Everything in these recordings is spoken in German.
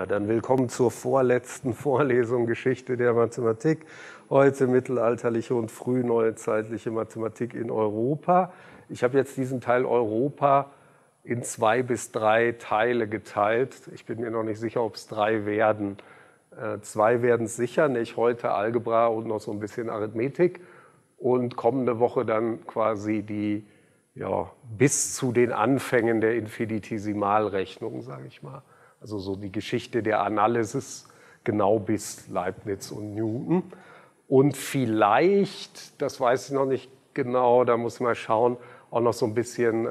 Dann willkommen zur vorletzten Vorlesung Geschichte der Mathematik. Heute mittelalterliche und frühneuzeitliche Mathematik in Europa. Ich habe jetzt diesen Teil Europa in 2 bis 3 Teile geteilt. Ich bin mir noch nicht sicher, ob es 3 werden. 2 werden es sicher, nicht heute Algebra und noch so ein bisschen Arithmetik. Und kommende Woche dann quasi die, bis zu den Anfängen der Infinitesimalrechnung, sage ich mal. Also so die Geschichte der Analysis, genau bis Leibniz und Newton. Und vielleicht, das weiß ich noch nicht genau, da muss man schauen, auch noch so ein bisschen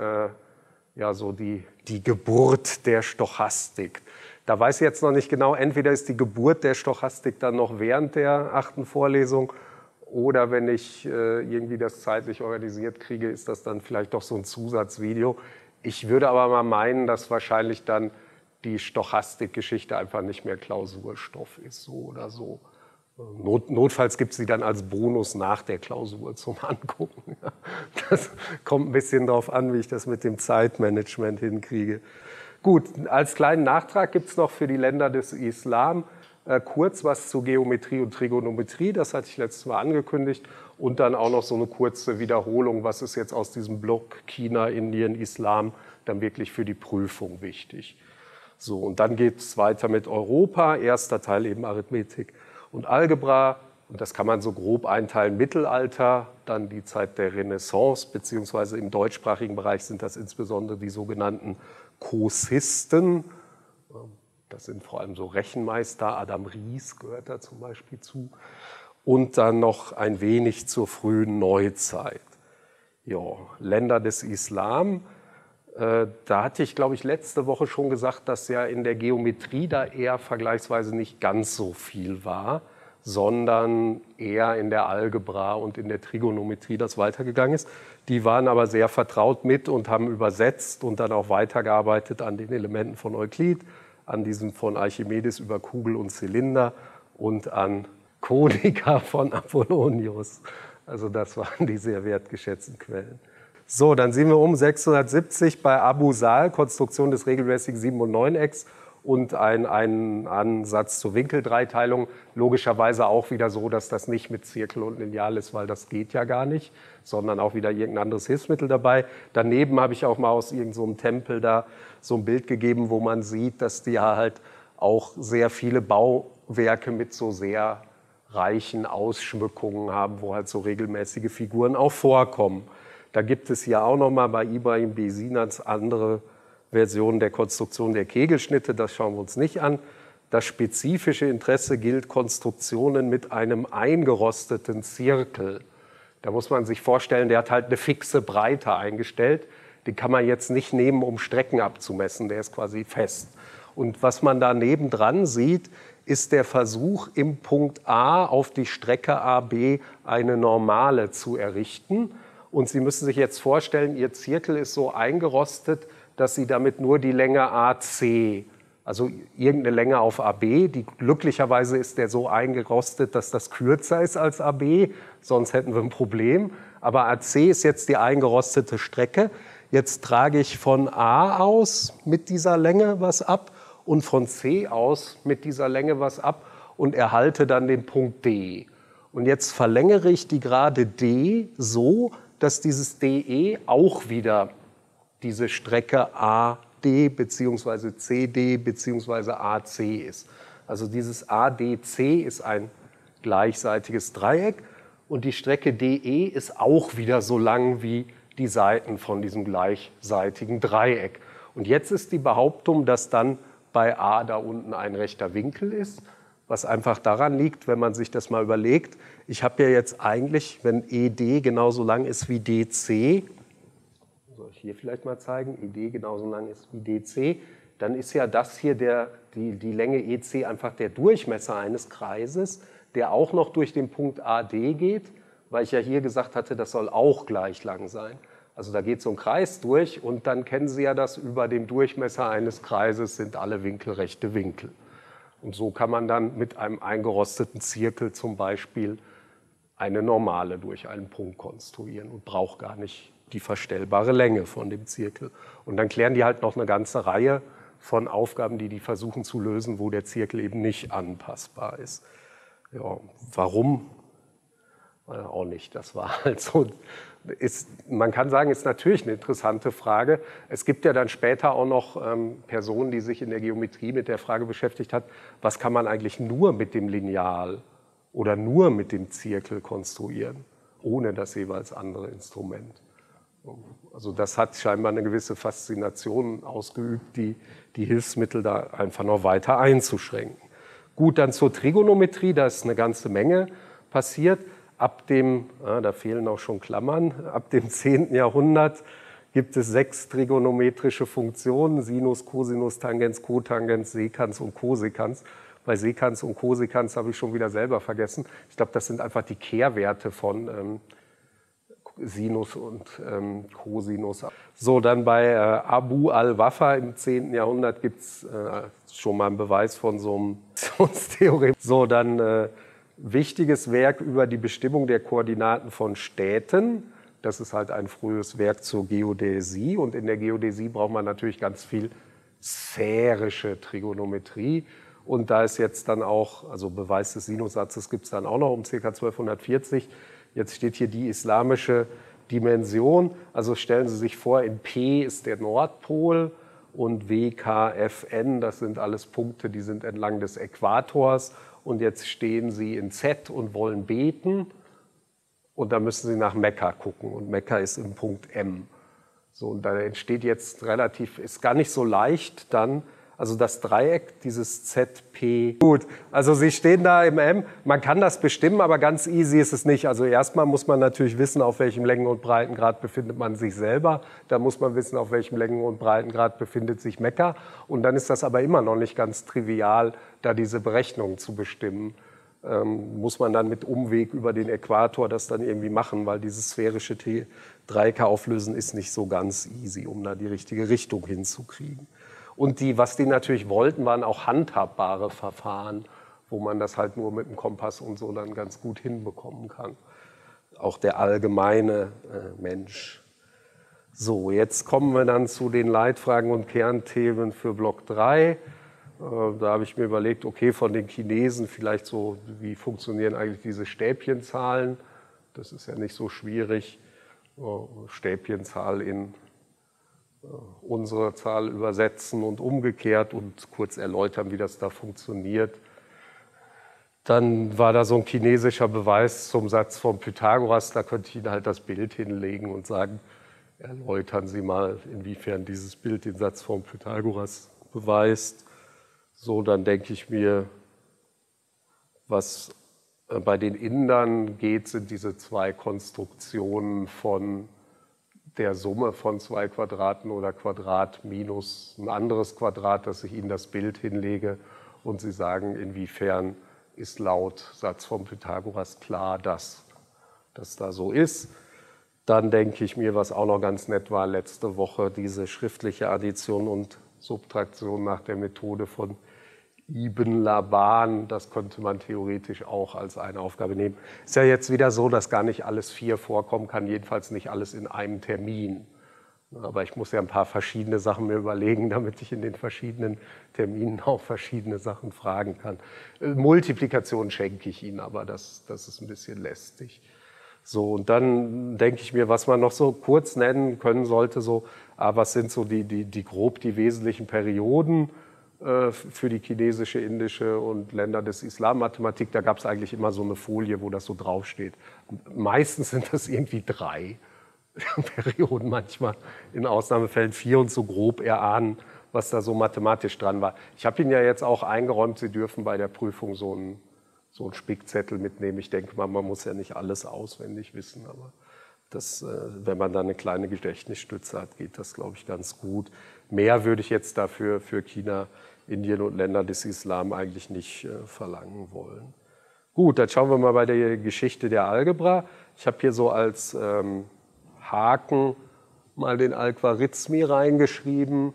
so die Geburt der Stochastik. Da weiß ich jetzt noch nicht genau, entweder ist die Geburt der Stochastik dann noch während der 8. Vorlesung oder wenn ich irgendwie das zeitlich organisiert kriege, ist das dann vielleicht doch so ein Zusatzvideo. Ich würde aber mal meinen, dass wahrscheinlich dann die Stochastikgeschichte einfach nicht mehr Klausurstoff ist, so oder so. Notfalls gibt es sie dann als Bonus nach der Klausur zum Angucken. Das kommt ein bisschen darauf an, wie ich das mit dem Zeitmanagement hinkriege. Gut, als kleinen Nachtrag gibt es noch für die Länder des Islam kurz was zu Geometrie und Trigonometrie, das hatte ich letztes Mal angekündigt, und dann auch noch so eine kurze Wiederholung, was ist jetzt aus diesem Block China, Indien, Islam dann wirklich für die Prüfung wichtig. So, und dann geht es weiter mit Europa, erster Teil eben Arithmetik und Algebra, und das kann man so grob einteilen, Mittelalter, dann die Zeit der Renaissance, beziehungsweise im deutschsprachigen Bereich sind das insbesondere die sogenannten Cosisten. Das sind vor allem so Rechenmeister, Adam Ries gehört da zum Beispiel zu. Und dann noch ein wenig zur frühen Neuzeit. Ja, Länder des Islam. Da hatte ich, glaube ich, letzte Woche schon gesagt, dass ja in der Geometrie da eher vergleichsweise nicht ganz so viel war, sondern eher in der Algebra und in der Trigonometrie das weitergegangen ist. Die waren aber sehr vertraut mit und haben übersetzt und dann auch weitergearbeitet an den Elementen von Euklid, an diesem von Archimedes über Kugel und Zylinder und an Konika von Apollonius. Also das waren die sehr wertgeschätzten Quellen. So, dann sind wir um 670 bei Abu Sal, Konstruktion des regelmäßigen 7- und 9-Ecks und ein Ansatz zur Winkeldreiteilung. Logischerweise auch wieder so, dass das nicht mit Zirkel und Lineal ist, weil das geht ja gar nicht, sondern auch wieder irgendein anderes Hilfsmittel dabei. Daneben habe ich auch mal aus irgendeinem Tempel da so ein Bild gegeben, wo man sieht, dass die halt auch sehr viele Bauwerke mit so sehr reichen Ausschmückungen haben, wo halt so regelmäßige Figuren auch vorkommen. Da gibt es ja auch noch mal bei Ibrahim Bezinats andere Versionen der Konstruktion der Kegelschnitte, das schauen wir uns nicht an. Das spezifische Interesse gilt Konstruktionen mit einem eingerosteten Zirkel. Da muss man sich vorstellen, der hat halt eine fixe Breite eingestellt. Die kann man jetzt nicht nehmen, um Strecken abzumessen, der ist quasi fest. Und was man da nebendran sieht, ist der Versuch, im Punkt A auf die Strecke AB eine Normale zu errichten. Und Sie müssen sich jetzt vorstellen, Ihr Zirkel ist so eingerostet, dass Sie damit nur die Länge AC, also irgendeine Länge auf AB, glücklicherweise ist der so eingerostet, dass das kürzer ist als AB, sonst hätten wir ein Problem. Aber AC ist jetzt die eingerostete Strecke. Jetzt trage ich von A aus mit dieser Länge was ab und von C aus mit dieser Länge was ab und erhalte dann den Punkt D. Und jetzt verlängere ich die Gerade D so, dass dieses DE auch wieder diese Strecke AD bzw. CD bzw. AC ist. Also dieses ADC ist ein gleichseitiges Dreieck und die Strecke DE ist auch wieder so lang wie die Seiten von diesem gleichseitigen Dreieck. Und jetzt ist die Behauptung, dass dann bei A da unten ein rechter Winkel ist, was einfach daran liegt, wenn man sich das mal überlegt. Ich habe ja jetzt eigentlich, wenn ED genauso lang ist wie DC, soll ich hier vielleicht mal zeigen, ED genauso lang ist wie DC, dann ist ja das hier die Länge EC einfach der Durchmesser eines Kreises, der auch noch durch den Punkt AD geht, weil ich ja hier gesagt hatte, das soll auch gleich lang sein. Also da geht so ein Kreis durch und dann kennen Sie ja das, über dem Durchmesser eines Kreises sind alle Winkel rechte Winkel. Und so kann man dann mit einem eingerosteten Zirkel zum Beispiel eine Normale durch einen Punkt konstruieren und braucht gar nicht die verstellbare Länge von dem Zirkel. Und dann klären die halt noch eine ganze Reihe von Aufgaben, die versuchen zu lösen, wo der Zirkel eben nicht anpassbar ist. Ja, warum? Auch nicht. Das war halt so. Man kann sagen, ist natürlich eine interessante Frage. Es gibt ja dann später auch noch Personen, die sich in der Geometrie mit der Frage beschäftigt hat, was kann man eigentlich nur mit dem Lineal oder nur mit dem Zirkel konstruieren, ohne das jeweils andere Instrument. Also das hat scheinbar eine gewisse Faszination ausgeübt, die Hilfsmittel da einfach noch weiter einzuschränken. Gut, dann zur Trigonometrie, da ist eine ganze Menge passiert. Ab dem, da fehlen auch schon Klammern, ab dem 10. Jahrhundert gibt es 6 trigonometrische Funktionen, Sinus, Cosinus, Tangens, Kotangens, Sekans und Cosekans. Bei Sekans und Cosekans habe ich schon wieder selber vergessen. Ich glaube, das sind einfach die Kehrwerte von Sinus und Cosinus. So, dann bei Abu al-Wafa im 10. Jahrhundert gibt es schon mal einen Beweis von so einem Funktionstheorem. So, dann wichtiges Werk über die Bestimmung der Koordinaten von Städten. Das ist halt ein frühes Werk zur Geodäsie. Und in der Geodäsie braucht man natürlich ganz viel sphärische Trigonometrie. Und da ist jetzt dann auch, also Beweis des Sinussatzes gibt es dann auch noch um ca. 1240. Jetzt steht hier die islamische Dimension. Also stellen Sie sich vor, in P ist der Nordpol und W, K, F, N, das sind alles Punkte, die sind entlang des Äquators. Und jetzt stehen Sie in Z und wollen beten. Und da müssen Sie nach Mekka gucken. Und Mekka ist im Punkt M. So, und da entsteht jetzt ist gar nicht so leicht dann, also das Dreieck, dieses ZP. Gut, also Sie stehen da im M, man kann das bestimmen, aber ganz easy ist es nicht. Also erstmal muss man natürlich wissen, auf welchem Längen- und Breitengrad befindet man sich selber. Da muss man wissen, auf welchem Längen- und Breitengrad befindet sich Mekka. Und dann ist das aber immer noch nicht ganz trivial, da diese Berechnungen zu bestimmen. Muss man dann mit Umweg über den Äquator das dann irgendwie machen, weil dieses sphärische Dreiecke auflösen ist nicht so ganz easy, um da die richtige Richtung hinzukriegen. Und was die natürlich wollten, waren auch handhabbare Verfahren, wo man das halt nur mit dem Kompass und so dann ganz gut hinbekommen kann. Auch der allgemeine Mensch. So, jetzt kommen wir dann zu den Leitfragen und Kernthemen für Block 3. Da habe ich mir überlegt, okay, von den Chinesen vielleicht so, wie funktionieren eigentlich diese Stäbchenzahlen? Das ist ja nicht so schwierig. Stäbchenzahl in unsere Zahl übersetzen und umgekehrt und kurz erläutern, wie das da funktioniert. Dann war da so ein chinesischer Beweis zum Satz von Pythagoras. Da könnte ich Ihnen halt das Bild hinlegen und sagen, erläutern Sie mal, inwiefern dieses Bild den Satz von Pythagoras beweist. So, dann denke ich mir, was bei den Indern geht, sind diese 2 Konstruktionen von der Summe von 2 Quadraten oder Quadrat minus ein anderes Quadrat, dass ich Ihnen das Bild hinlege und Sie sagen, inwiefern ist laut Satz von Pythagoras klar, dass das da so ist. Dann denke ich mir, was auch noch ganz nett war letzte Woche, diese schriftliche Addition und Subtraktion nach der Methode von Ibn Laban, das könnte man theoretisch auch als eine Aufgabe nehmen. Ist ja jetzt wieder so, dass gar nicht alles 4 vorkommen kann, jedenfalls nicht alles in einem Termin. Aber ich muss ja ein paar verschiedene Sachen mir überlegen, damit ich in den verschiedenen Terminen auch verschiedene Sachen fragen kann. Multiplikation schenke ich Ihnen, aber das ist ein bisschen lästig. So, und dann denke ich mir, was man noch so kurz nennen können sollte, was sind so grob die wesentlichen Perioden für die chinesische, indische und Länder des Islam-Mathematik. Da gab es eigentlich immer so eine Folie, wo das so draufsteht. Meistens sind das irgendwie 3 Perioden, manchmal in Ausnahmefällen 4 und so grob erahnen, was da so mathematisch dran war. Ich habe Ihnen ja jetzt auch eingeräumt, Sie dürfen bei der Prüfung so einen Spickzettel mitnehmen. Ich denke mal, man muss ja nicht alles auswendig wissen, aber wenn man da eine kleine Gedächtnisstütze hat, geht das, glaube ich, ganz gut. Mehr würde ich jetzt dafür für China, Indien und Länder des Islam eigentlich nicht verlangen wollen. Gut, dann schauen wir mal bei der Geschichte der Algebra. Ich habe hier so als Haken mal den Al-Khwarizmi reingeschrieben,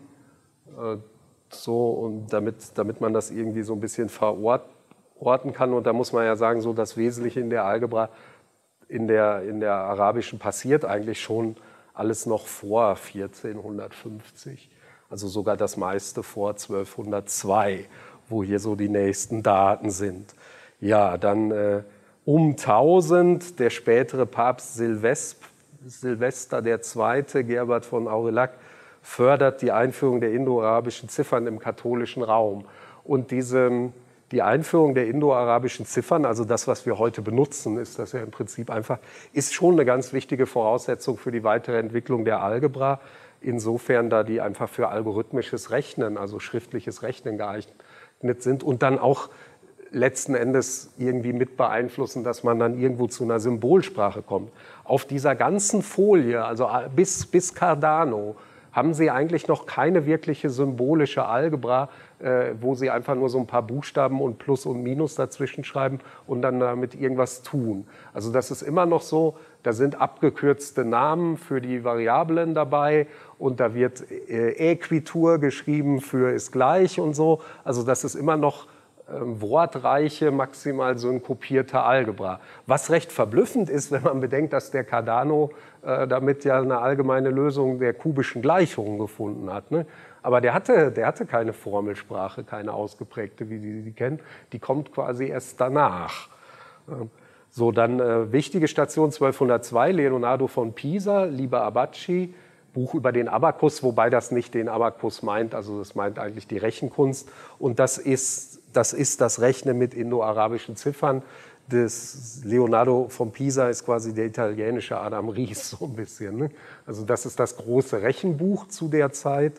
und damit man das irgendwie so ein bisschen verorten kann. Und da muss man ja sagen, so das Wesentliche in der Algebra, in der arabischen passiert eigentlich schon alles noch vor 1450. Also sogar das meiste vor 1202, wo hier so die nächsten Daten sind. Ja, dann um 1000 der spätere Papst Silvester II., Gerbert von Aurillac, fördert die Einführung der indoarabischen Ziffern im katholischen Raum. Und die Einführung der indoarabischen Ziffern, also das, was wir heute benutzen, ist das ja im Prinzip einfach, ist schon eine ganz wichtige Voraussetzung für die weitere Entwicklung der Algebra. Insofern, da die einfach für algorithmisches Rechnen, also schriftliches Rechnen geeignet sind und dann auch letzten Endes irgendwie mit beeinflussen, dass man dann irgendwo zu einer Symbolsprache kommt. Auf dieser ganzen Folie, also bis Cardano, haben Sie eigentlich noch keine wirkliche symbolische Algebra, wo Sie einfach nur so ein paar Buchstaben und Plus und Minus dazwischen schreiben und dann damit irgendwas tun. Also das ist immer noch so, da sind abgekürzte Namen für die Variablen dabei und da wird Äquitur geschrieben für ist gleich und so. Also das ist immer noch wortreiche, maximal synkopierte Algebra. Was recht verblüffend ist, wenn man bedenkt, dass der Cardano damit ja eine allgemeine Lösung der kubischen Gleichungen gefunden hat. Ne? Aber der hatte keine Formelsprache, keine ausgeprägte, wie Sie sie kennen. Die kommt quasi erst danach. So, dann wichtige Station 1202, Leonardo von Pisa, Liber Abaci, Buch über den Abakus, wobei das nicht den Abakus meint, also das meint eigentlich die Rechenkunst. Und das ist das Rechnen mit indoarabischen Ziffern. Das Leonardo von Pisa ist quasi der italienische Adam Ries, so ein bisschen. Ne? Also das ist das große Rechenbuch zu der Zeit.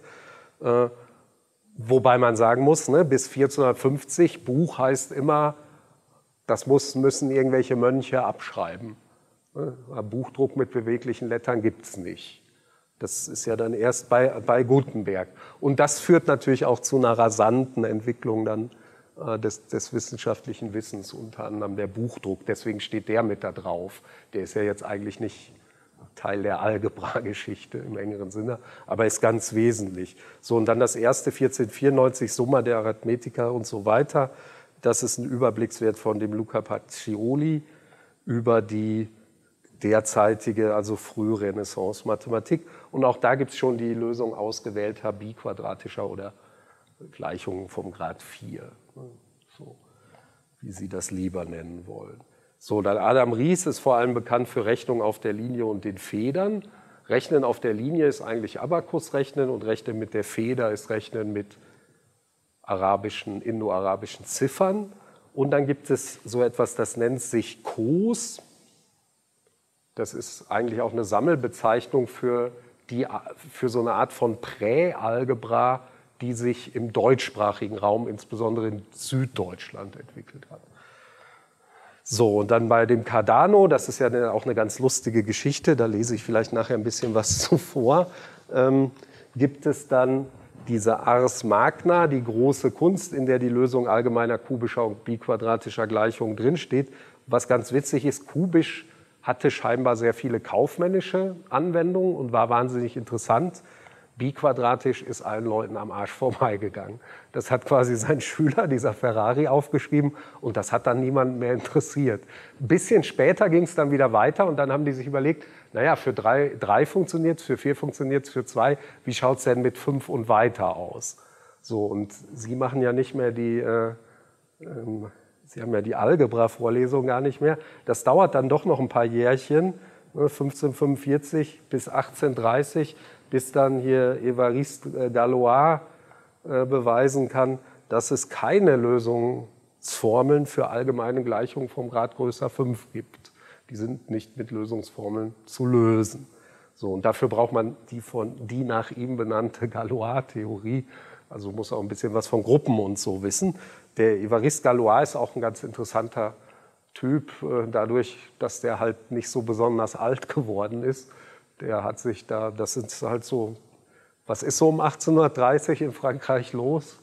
Wobei man sagen muss, ne, bis 1450, Buch heißt immer, das müssen irgendwelche Mönche abschreiben. Ne? Buchdruck mit beweglichen Lettern gibt es nicht. Das ist ja dann erst bei Gutenberg. Und das führt natürlich auch zu einer rasanten Entwicklung dann des wissenschaftlichen Wissens, unter anderem der Buchdruck. Deswegen steht der mit da drauf. Der ist ja jetzt eigentlich nicht Teil der Algebra-Geschichte im engeren Sinne, aber ist ganz wesentlich. So, und dann das erste 1494, Summa der Arithmetica und so weiter. Das ist ein Überblickswert von dem Luca Pacioli über die derzeitige, also frühe Renaissance-Mathematik. Und auch da gibt es schon die Lösung ausgewählter biquadratischer oder Gleichungen vom Grad 4, so wie Sie das lieber nennen wollen. So, dann Adam Ries ist vor allem bekannt für Rechnung auf der Linie und den Federn. Rechnen auf der Linie ist eigentlich Abakusrechnen und Rechnen mit der Feder ist Rechnen mit indoarabischen Ziffern. Und dann gibt es so etwas, das nennt sich Kos. Das ist eigentlich auch eine Sammelbezeichnung für so eine Art von Präalgebra, die sich im deutschsprachigen Raum, insbesondere in Süddeutschland, entwickelt hat. So, und dann bei dem Cardano, das ist ja auch eine ganz lustige Geschichte, da lese ich vielleicht nachher ein bisschen was zuvor, gibt es dann diese Ars Magna, die große Kunst, in der die Lösung allgemeiner kubischer und biquadratischer Gleichungen drinsteht. Was ganz witzig ist, kubisch hatte scheinbar sehr viele kaufmännische Anwendungen und war wahnsinnig interessant. Biquadratisch ist allen Leuten am Arsch vorbeigegangen. Das hat quasi sein Schüler, dieser Ferrari, aufgeschrieben und das hat dann niemand mehr interessiert. Ein bisschen später ging es dann wieder weiter und dann haben die sich überlegt, naja, für 3 funktioniert es, für 4 funktioniert es, für 2, wie schaut es denn mit 5 und weiter aus? So, und Sie machen ja nicht mehr Sie haben ja die Algebra-Vorlesung gar nicht mehr. Das dauert dann doch noch ein paar Jährchen, 1545 bis 1830, bis dann hier Évariste Galois beweisen kann, dass es keine Lösungsformeln für allgemeine Gleichungen vom Grad größer 5 gibt. Die sind nicht mit Lösungsformeln zu lösen. So, und dafür braucht man die nach ihm benannte Galois-Theorie. Also muss auch ein bisschen was von Gruppen und so wissen. Der Évariste Galois ist auch ein ganz interessanter Typ, dadurch, dass der halt nicht so besonders alt geworden ist. Der hat sich da, das sind halt so, was ist so um 1830 in Frankreich los?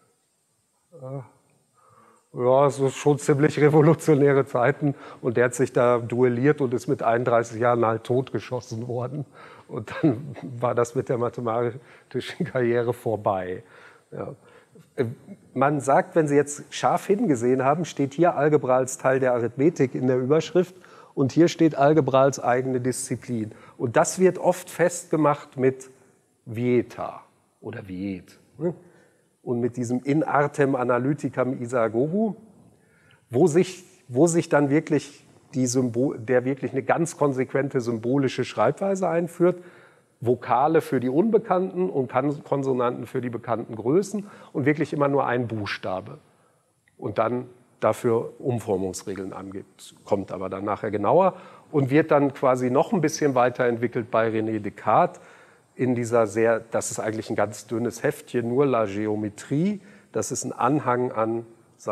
Ja, so schon ziemlich revolutionäre Zeiten. Und der hat sich da duelliert und ist mit 31 Jahren halt totgeschossen worden. Und dann war das mit der mathematischen Karriere vorbei. Ja. Man sagt, wenn Sie jetzt scharf hingesehen haben, steht hier Algebra als Teil der Arithmetik in der Überschrift und hier steht Algebra als eigene Disziplin. Und das wird oft festgemacht mit Vieta. oder Viet. Und mit diesem In artem analyticam isagogu, wo sich dann wirklich der wirklich eine ganz konsequente symbolische Schreibweise einführt, Vokale für die Unbekannten und Konsonanten für die bekannten Größen und wirklich immer nur ein Buchstabe. Und dann dafür Umformungsregeln angibt. Kommt aber dann nachher genauer und wird dann quasi noch ein bisschen weiterentwickelt bei René Descartes in dieser das ist eigentlich ein ganz dünnes Heftchen, nur La Géométrie. Das ist ein Anhang an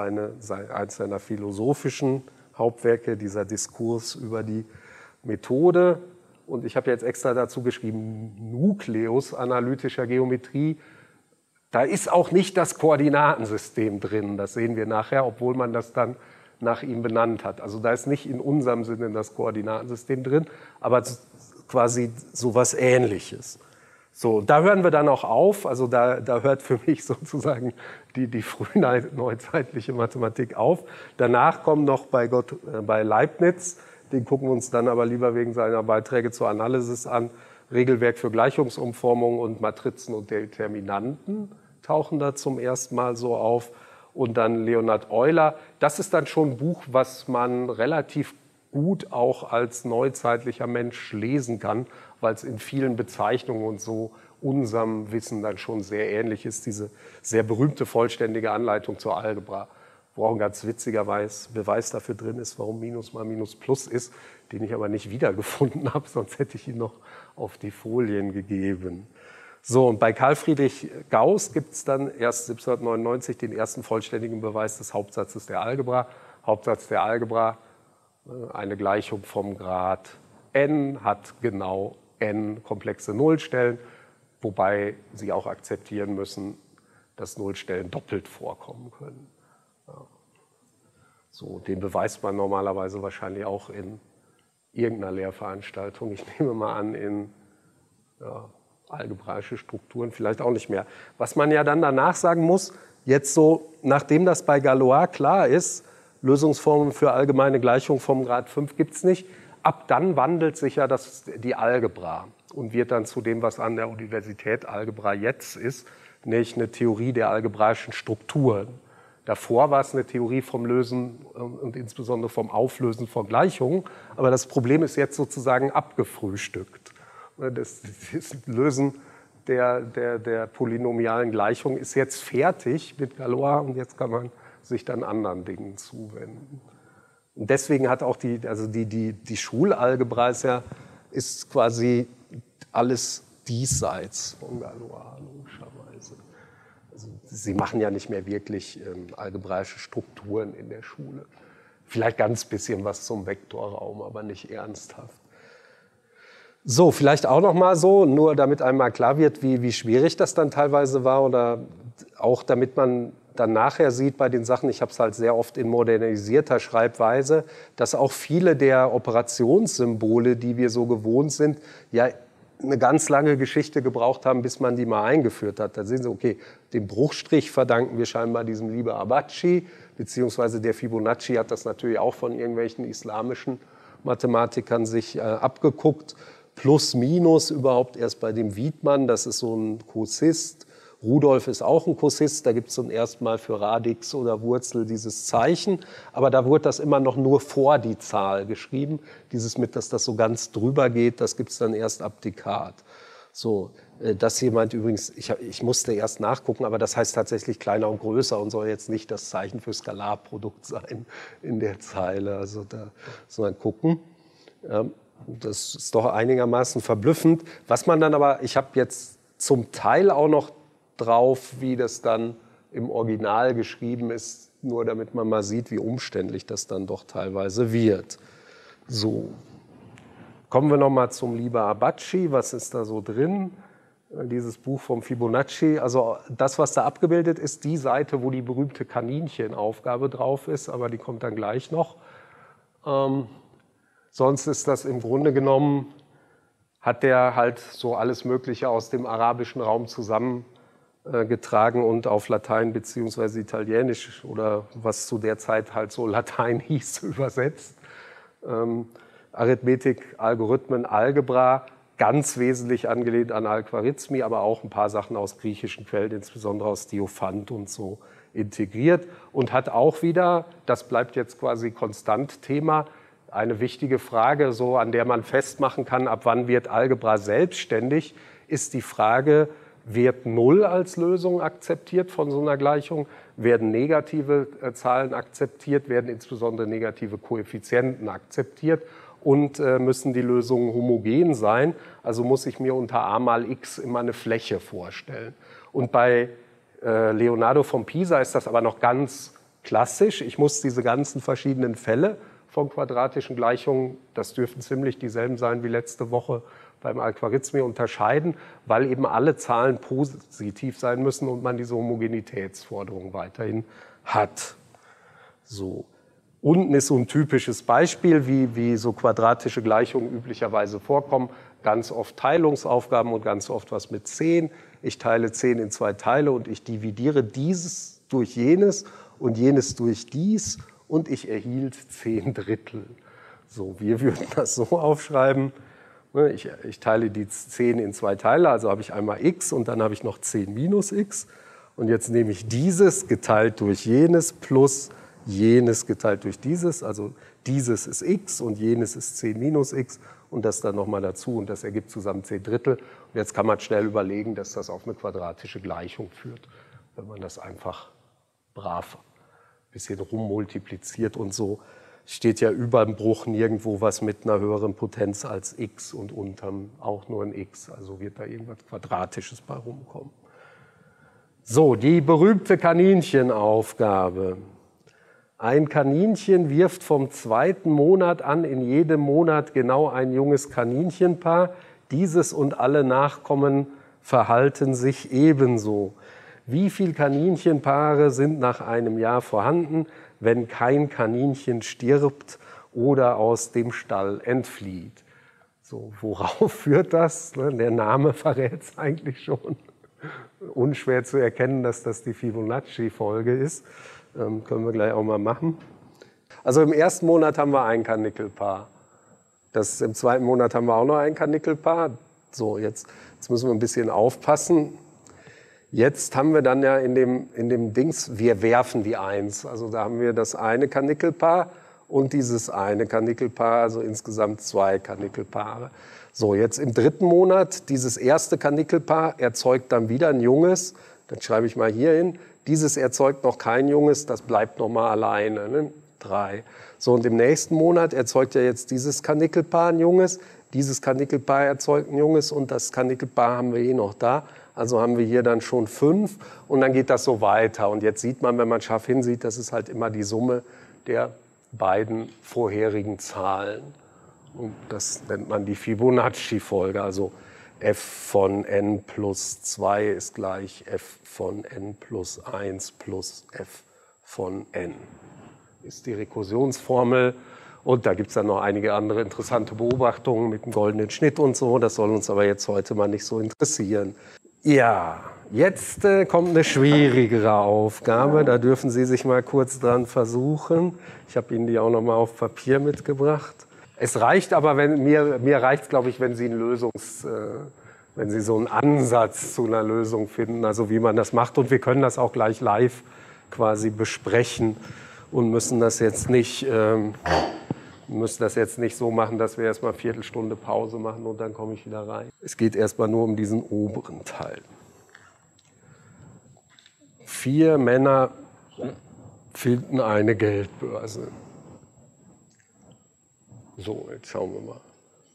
eins seiner philosophischen Hauptwerke, dieser Diskurs über die Methode. Und ich habe jetzt extra dazu geschrieben, Nukleus analytischer Geometrie. Da ist auch nicht das Koordinatensystem drin, das sehen wir nachher, obwohl man das dann nach ihm benannt hat. Also da ist nicht in unserem Sinne das Koordinatensystem drin, aber quasi sowas Ähnliches. So, da hören wir dann auch auf, also da hört für mich sozusagen die frühneuzeitliche Mathematik auf. Danach kommen noch bei Leibniz, den gucken wir uns dann aber lieber wegen seiner Beiträge zur Analysis an, Regelwerk für Gleichungsumformung und Matrizen und Determinanten tauchen da zum ersten Mal so auf. Und dann Leonhard Euler. Das ist dann schon ein Buch, was man relativ gut auch als neuzeitlicher Mensch lesen kann, weil es in vielen Bezeichnungen und so unserem Wissen dann schon sehr ähnlich ist. Diese sehr berühmte vollständige Anleitung zur Algebra, wo auch ein ganz witziger Beweis dafür drin ist, warum Minus mal Minus Plus ist, den ich aber nicht wiedergefunden habe, sonst hätte ich ihn noch auf die Folien gegeben. So, und bei Carl Friedrich Gauß gibt es dann erst 1799 den ersten vollständigen Beweis des Hauptsatzes der Algebra. Hauptsatz der Algebra, eine Gleichung vom Grad n hat genau n komplexe Nullstellen, wobei Sie auch akzeptieren müssen, dass Nullstellen doppelt vorkommen können. Ja. So, den beweist man normalerweise wahrscheinlich auch in irgendeiner Lehrveranstaltung. Ich nehme mal an, in algebraische Strukturen vielleicht auch nicht mehr. Was man ja dann danach sagen muss, jetzt so, nachdem das bei Galois klar ist, Lösungsformeln für allgemeine Gleichungen vom Grad 5 gibt es nicht, ab dann wandelt sich ja die Algebra und wird dann zu dem, was an der Universität Algebra jetzt ist, nämlich eine Theorie der algebraischen Strukturen. Davor war es eine Theorie vom Lösen und insbesondere vom Auflösen von Gleichungen, aber das Problem ist jetzt sozusagen abgefrühstückt. Das Lösen der polynomialen Gleichung ist jetzt fertig mit Galois und jetzt kann man sich dann anderen Dingen zuwenden. Und deswegen hat auch die Schulalgebra ist quasi alles diesseits von Galois, logischerweise. Also sie machen ja nicht mehr wirklich algebraische Strukturen in der Schule. Vielleicht ganz bisschen was zum Vektorraum, aber nicht ernsthaft. So, vielleicht auch noch mal so, nur damit einmal klar wird, wie schwierig das dann teilweise war oder auch damit man dann nachher sieht bei den Sachen, ich habe es halt sehr oft in modernisierter Schreibweise, dass auch viele der Operationssymbole, die wir so gewohnt sind, ja eine ganz lange Geschichte gebraucht haben, bis man die mal eingeführt hat. Da sehen Sie, okay, den Bruchstrich verdanken wir scheinbar diesem Liber-Abaci, beziehungsweise der Fibonacci hat das natürlich auch von irgendwelchen islamischen Mathematikern sich abgeguckt. Plus, Minus überhaupt erst bei dem Wiedmann, das ist so ein Cossist. Rudolf ist auch ein Cossist, da gibt es zum ersten Mal für Radix oder Wurzel dieses Zeichen, aber da wurde das immer noch nur vor die Zahl geschrieben. Dieses mit, dass das so ganz drüber geht, das gibt es dann erst ab Descartes. So, das hier meint übrigens, ich musste erst nachgucken, aber das heißt tatsächlich kleiner und größer und soll jetzt nicht das Zeichen für Skalarprodukt sein in der Zeile. Also da muss man gucken. Das ist doch einigermaßen verblüffend. Was man dann aber, ich habe jetzt zum Teil auch noch drauf, wie das dann im Original geschrieben ist, nur damit man mal sieht, wie umständlich das dann doch teilweise wird. So, kommen wir noch mal zum Liber-Abaci. Was ist da so drin? Dieses Buch vom Fibonacci. Also das, was da abgebildet ist, die Seite, wo die berühmte Kaninchenaufgabe drauf ist, aber die kommt dann gleich noch. Sonst ist das im Grunde genommen, hat der halt so alles Mögliche aus dem arabischen Raum zusammengetragen und auf Latein bzw. Italienisch oder was zu der Zeit halt so Latein hieß, übersetzt. Arithmetik, Algorithmen, Algebra, ganz wesentlich angelehnt an Al-Khwarizmi, aber auch ein paar Sachen aus griechischen Quellen, insbesondere aus Diophant und so, integriert und hat auch wieder, das bleibt jetzt quasi konstant Thema, eine wichtige Frage, so an der man festmachen kann, ab wann wird Algebra selbstständig, ist die Frage, wird 0 als Lösung akzeptiert von so einer Gleichung, werden negative Zahlen akzeptiert, werden insbesondere negative Koeffizienten akzeptiert und müssen die Lösungen homogen sein, also muss ich mir unter a mal x immer eine Fläche vorstellen. Und bei Leonardo von Pisa ist das aber noch ganz klassisch. Ich muss diese ganzen verschiedenen Fälle von quadratischen Gleichungen, das dürften ziemlich dieselben sein wie letzte Woche beim Al-Khwarizmi, unterscheiden, weil eben alle Zahlen positiv sein müssen und man diese Homogenitätsforderung weiterhin hat. So. Unten ist so ein typisches Beispiel, wie so quadratische Gleichungen üblicherweise vorkommen. Ganz oft Teilungsaufgaben und ganz oft was mit 10. Ich teile 10 in 2 Teile und ich dividiere dieses durch jenes und jenes durch dies und ich erhielt 10 Drittel. So, wir würden das so aufschreiben. Ich teile die 10 in 2 Teile, also habe ich einmal x und dann habe ich noch 10 minus x. Und jetzt nehme ich dieses geteilt durch jenes plus jenes geteilt durch dieses. Also dieses ist x und jenes ist 10 minus x und das dann nochmal dazu und das ergibt zusammen 10 Drittel. Und jetzt kann man schnell überlegen, dass das auf eine quadratische Gleichung führt, wenn man das einfach brav ein bisschen rummultipliziert und so. Steht ja über dem Bruch nirgendwo was mit einer höheren Potenz als x und unterm auch nur ein x. Also wird da irgendwas Quadratisches bei rumkommen. So, die berühmte Kaninchenaufgabe. Ein Kaninchen wirft vom 2. Monat an in jedem Monat genau ein junges Kaninchenpaar. Dieses und alle Nachkommen verhalten sich ebenso. Wie viele Kaninchenpaare sind nach einem Jahr vorhanden, wenn kein Kaninchen stirbt oder aus dem Stall entflieht? So, worauf führt das? Der Name verrät es eigentlich schon. Unschwer zu erkennen, dass das die Fibonacci-Folge ist. Können wir gleich auch mal machen. Also im ersten Monat haben wir ein Karnickelpaar. Im zweiten Monat haben wir auch noch ein Karnickelpaar. So, jetzt müssen wir ein bisschen aufpassen. Jetzt haben wir dann ja in dem Dings, wir werfen die 1. Also da haben wir das eine Karnickelpaar und dieses eine Karnickelpaar, also insgesamt 2 Karnickelpaare. So, jetzt im dritten Monat, dieses erste Karnickelpaar erzeugt dann wieder ein Junges. Das schreibe ich mal hier hin. Dieses erzeugt noch kein Junges, das bleibt noch mal alleine, ne? 3. So, und im nächsten Monat erzeugt ja jetzt dieses Karnickelpaar ein Junges. Dieses Karnickelpaar erzeugt ein Junges und das Karnickelpaar haben wir noch da. Also haben wir hier dann schon 5 und dann geht das so weiter. Und jetzt sieht man, wenn man scharf hinsieht, das ist halt immer die Summe der beiden vorherigen Zahlen. Und das nennt man die Fibonacci-Folge. Also f von n plus 2 ist gleich f von n plus 1 plus f von n. Ist die Rekursionsformel. Und da gibt es dann noch einige andere interessante Beobachtungen mit dem goldenen Schnitt und so. Das soll uns aber jetzt heute mal nicht so interessieren. Ja, jetzt kommt eine schwierigere Aufgabe. Da dürfen Sie sich mal kurz dran versuchen. Ich habe Ihnen die auch noch mal auf Papier mitgebracht. Es reicht aber, mir reicht es, glaube ich, wenn Sie wenn Sie so einen Ansatz zu einer Lösung finden, also wie man das macht. Und wir können das auch gleich live quasi besprechen und müssen das jetzt nicht so machen, dass wir erstmal eine Viertelstunde Pause machen und dann komme ich wieder rein. Es geht erstmal nur um diesen oberen Teil. 4 Männer finden eine Geldbörse. So, jetzt schauen wir mal.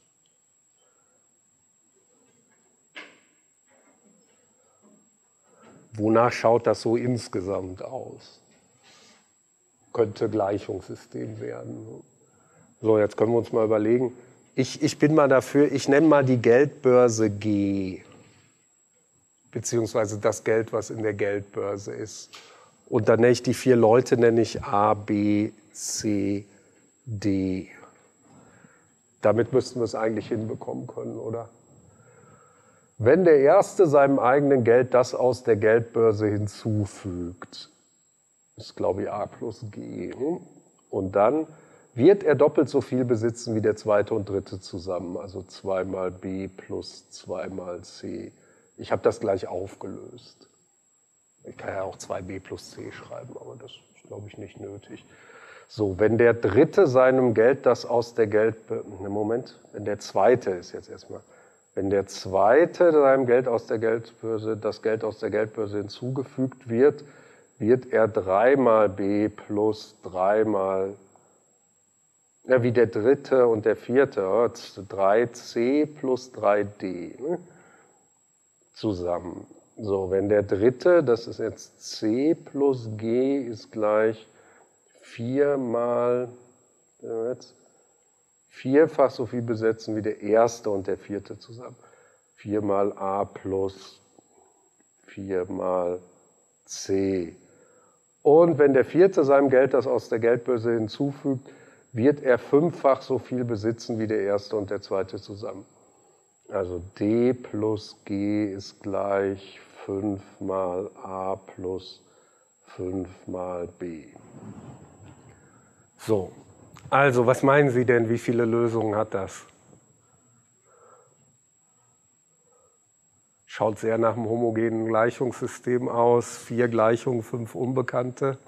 Wonach schaut das so insgesamt aus? Könnte Gleichungssystem werden. So, jetzt können wir uns mal überlegen. Ich bin mal dafür, ich nenne mal die Geldbörse G. Beziehungsweise das Geld, was in der Geldbörse ist. Und dann nenne ich die 4 Leute, nenne ich A, B, C, D. Damit müssten wir es eigentlich hinbekommen können, oder? Wenn der Erste seinem eigenen Geld das aus der Geldbörse hinzufügt, ist, glaube ich, A plus G. Und dann, wird er doppelt so viel besitzen wie der zweite und dritte zusammen. Also 2 mal b plus 2 mal c. Ich habe das gleich aufgelöst. Ich kann ja auch 2b plus c schreiben, aber das ist, glaube ich, nicht nötig. So, wenn der dritte seinem Geld das aus der Geldbörse, Moment, wenn der zweite ist jetzt erstmal, wenn der zweite seinem Geld aus der Geldbörse, das Geld aus der Geldbörse hinzugefügt wird, wird er 3 mal b plus 3 mal, ja, wie der dritte und der vierte, 3c plus 3d, ne? Zusammen. So, wenn der dritte, das ist jetzt c plus g, ist gleich 4 mal, vierfach so viel besetzen wie der erste und der vierte zusammen. 4 mal a plus 4 mal c. Und wenn der vierte seinem Geld das aus der Geldbörse hinzufügt, wird er fünffach so viel besitzen wie der erste und der zweite zusammen. Also d plus g ist gleich 5 mal a plus 5 mal b. So, also was meinen Sie denn, wie viele Lösungen hat das? Schaut sehr nach einem homogenen Gleichungssystem aus, 4 Gleichungen, 5 Unbekannte.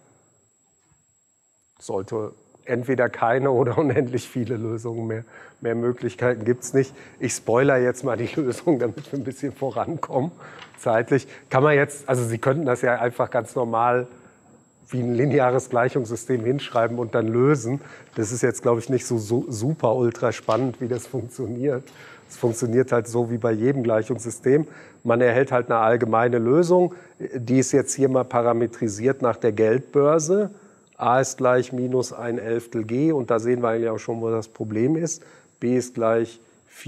Sollte entweder keine oder unendlich viele Lösungen mehr. Mehr Möglichkeiten gibt es nicht. Ich spoilere jetzt mal die Lösung, damit wir ein bisschen vorankommen. Zeitlich kann man jetzt, also Sie könnten das ja einfach ganz normal wie ein lineares Gleichungssystem hinschreiben und dann lösen. Das ist jetzt, glaube ich, nicht so super ultra spannend, wie das funktioniert. Es funktioniert halt so wie bei jedem Gleichungssystem. Man erhält halt eine allgemeine Lösung. Die ist jetzt hier mal parametrisiert nach der Geldbörse. A ist gleich minus 1/11 g und da sehen wir eigentlich auch schon, wo das Problem ist. B ist gleich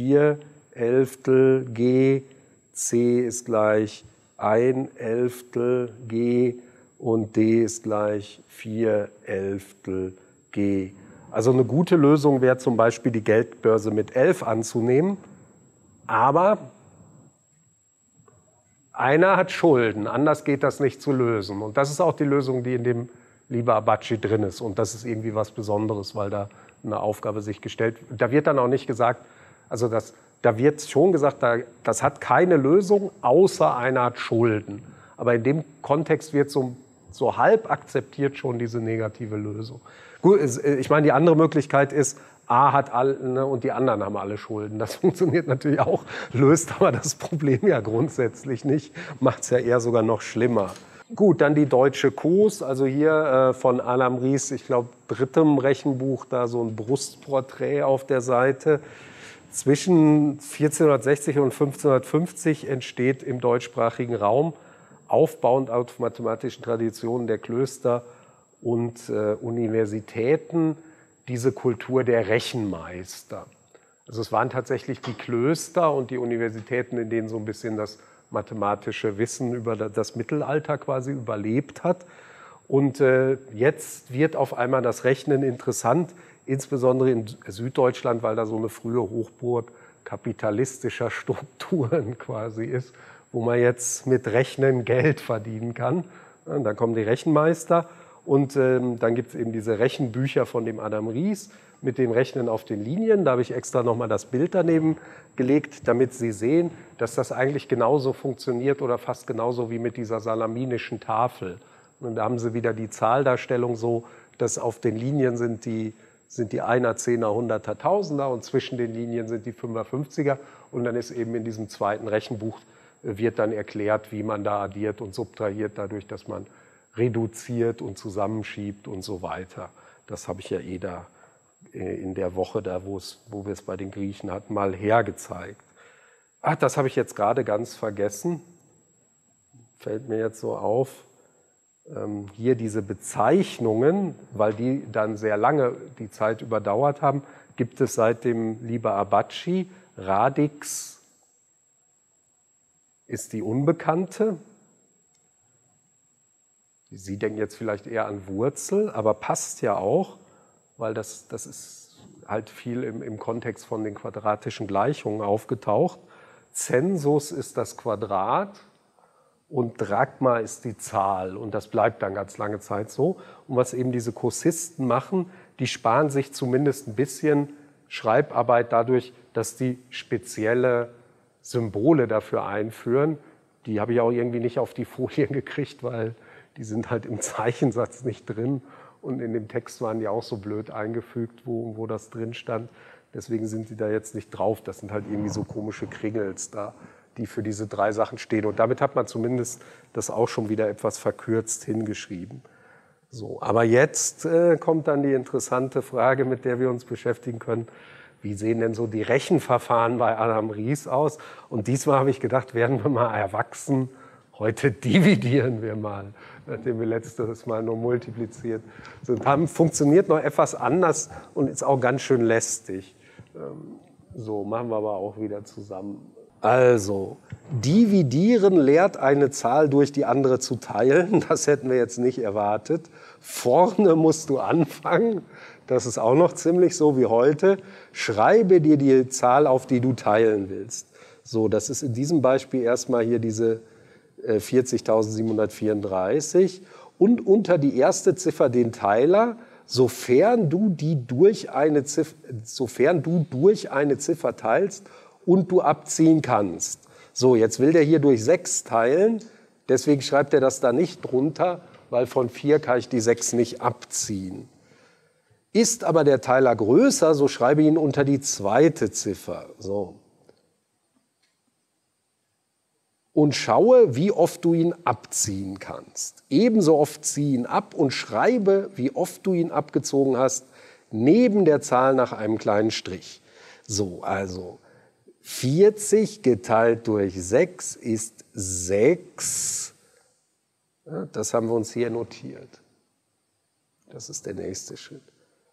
4/11 g, C ist gleich 1/11 g und D ist gleich 4/11 g. Also eine gute Lösung wäre zum Beispiel die Geldbörse mit 11 anzunehmen, aber einer hat Schulden, anders geht das nicht zu lösen. Und das ist auch die Lösung, die in dem Liber-Abaci drin ist. Und das ist irgendwie was Besonderes, weil da eine Aufgabe sich gestellt wird. Da wird dann auch nicht gesagt, also da wird schon gesagt, das hat keine Lösung, außer einer hat Schulden. Aber in dem Kontext wird so halb akzeptiert schon diese negative Lösung. Gut, ich meine, die andere Möglichkeit ist, A hat alle, ne, und die anderen haben alle Schulden. Das funktioniert natürlich auch, löst aber das Problem ja grundsätzlich nicht, macht es ja eher sogar noch schlimmer. Gut, dann die deutsche Kos, also hier von Adam Ries, ich glaube, drittem Rechenbuch, da so ein Brustporträt auf der Seite. Zwischen 1460 und 1550 entsteht im deutschsprachigen Raum, aufbauend auf mathematischen Traditionen der Klöster und Universitäten, diese Kultur der Rechenmeister. Also es waren tatsächlich die Klöster und die Universitäten, in denen so ein bisschen das mathematische Wissen über das Mittelalter quasi überlebt hat. Und jetzt wird auf einmal das Rechnen interessant, insbesondere in Süddeutschland, weil da so eine frühe Hochburg kapitalistischer Strukturen quasi ist, wo man jetzt mit Rechnen Geld verdienen kann. Und dann kommen die Rechenmeister und dann gibt es eben diese Rechenbücher von dem Adam Ries mit dem Rechnen auf den Linien. Da habe ich extra nochmal das Bild daneben gelegt, damit Sie sehen, dass das eigentlich genauso funktioniert oder fast genauso wie mit dieser salaminischen Tafel. Und da haben Sie wieder die Zahldarstellung so, dass auf den Linien sind die Einer, Zehner, Hunderter, Tausender und zwischen den Linien sind die 55er. Und dann ist eben in diesem zweiten Rechenbuch wird dann erklärt, wie man da addiert und subtrahiert, dadurch, dass man reduziert und zusammenschiebt und so weiter. Das habe ich ja da in der Woche, da wo wir es bei den Griechen hatten, mal hergezeigt. Ach, das habe ich jetzt gerade ganz vergessen. Fällt mir jetzt so auf. Hier diese Bezeichnungen, weil die dann sehr lange die Zeit überdauert haben, gibt es seit dem Liber-Abaci. Radix ist die Unbekannte. Sie denken jetzt vielleicht eher an Wurzel, aber passt ja auch, weil das ist halt viel im Kontext von den quadratischen Gleichungen aufgetaucht. Zensus ist das Quadrat und Drachma ist die Zahl und das bleibt dann ganz lange Zeit so. Und was eben diese Kursisten machen, die sparen sich zumindest ein bisschen Schreibarbeit dadurch, dass die spezielle Symbole dafür einführen. Die habe ich auch irgendwie nicht auf die Folien gekriegt, weil die sind halt im Zeichensatz nicht drin. Und in dem Text waren die auch so blöd eingefügt, wo das drin stand. Deswegen sind die da jetzt nicht drauf. Das sind halt irgendwie so komische Kringels da, die für diese 3 Sachen stehen. Und damit hat man zumindest das auch schon wieder etwas verkürzt hingeschrieben. So, aber jetzt kommt dann die interessante Frage, mit der wir uns beschäftigen können. Wie sehen denn so die Rechenverfahren bei Adam Ries aus? Und diesmal habe ich gedacht, werden wir mal erwachsen. Heute dividieren wir mal, nachdem wir letztes Mal nur multipliziert sind. Funktioniert noch etwas anders und ist auch ganz schön lästig. So, machen wir aber auch wieder zusammen. Also, dividieren lehrt eine Zahl durch die andere zu teilen. Das hätten wir jetzt nicht erwartet. Vorne musst du anfangen. Das ist auch noch ziemlich so wie heute. Schreibe dir die Zahl auf, die du teilen willst. So, das ist in diesem Beispiel erstmal hier diese 40.734 und unter die erste Ziffer den Teiler, sofern du durch eine Ziffer teilst und du abziehen kannst. So, jetzt will der hier durch 6 teilen, deswegen schreibt er das da nicht drunter, weil von 4 kann ich die 6 nicht abziehen. Ist aber der Teiler größer, so schreibe ich ihn unter die zweite Ziffer. So. Und schaue, wie oft du ihn abziehen kannst. Ebenso oft zieh ihn ab und schreibe, wie oft du ihn abgezogen hast, neben der Zahl nach einem kleinen Strich. So, also 40 geteilt durch 6 ist 6. Ja, das haben wir uns hier notiert. Das ist der nächste Schritt.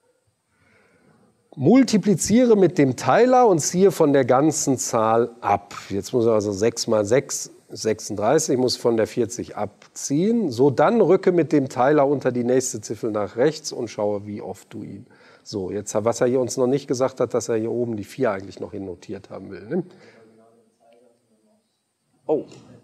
Multipliziere mit dem Teiler und ziehe von der ganzen Zahl ab. Jetzt muss ich also 6 mal 6 ist 36, ich muss von der 40 abziehen. So, dann rücke mit dem Teiler unter die nächste Ziffer nach rechts und schaue, wie oft du ihn. So, jetzt, was er hier uns noch nicht gesagt hat, dass er hier oben die 4 eigentlich noch hin notiert haben will. Ne? Oh.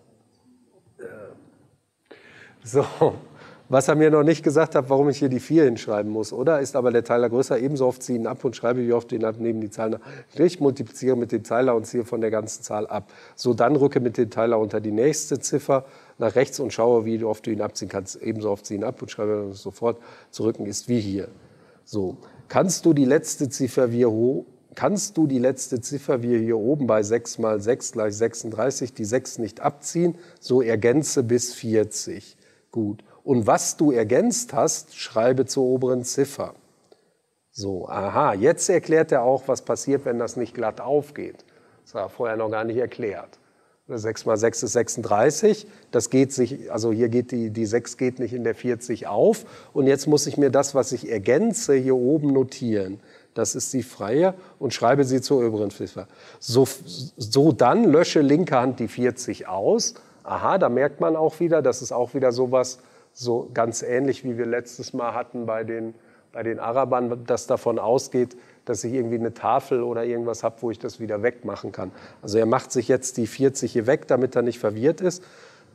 So. Was er mir noch nicht gesagt hat, warum ich hier die 4 hinschreiben muss, oder? Ist aber der Teiler größer, ebenso oft ziehe ihn ab und schreibe, wie oft du ihn ab, neben die Zahl nach Strich, multipliziere mit dem Teiler und ziehe von der ganzen Zahl ab. So, dann rücke mit dem Teiler unter die nächste Ziffer nach rechts und schaue, wie oft du ihn abziehen kannst. Ebenso oft ziehe ihn ab und schreibe sofort zurück, ist wie hier. So, kannst du die letzte Ziffer wie hier oben bei 6 mal 6 gleich 36 die 6 nicht abziehen, so ergänze bis 40. Gut. Und was du ergänzt hast, schreibe zur oberen Ziffer. So, aha, jetzt erklärt er auch, was passiert, wenn das nicht glatt aufgeht. Das war vorher noch gar nicht erklärt. 6 mal 6 ist 36, das geht sich, also hier geht die 6 geht nicht in der 40 auf. Und jetzt muss ich mir das, was ich ergänze, hier oben notieren. Das ist die freie und schreibe sie zur oberen Ziffer. So dann lösche linke Hand die 40 aus. Aha, da merkt man auch wieder, das ist auch wieder sowas, so ganz ähnlich wie wir letztes Mal hatten bei den Arabern, das davon ausgeht, dass ich irgendwie eine Tafel oder irgendwas habe, wo ich das wieder wegmachen kann. Also er macht sich jetzt die 40 hier weg, damit er nicht verwirrt ist.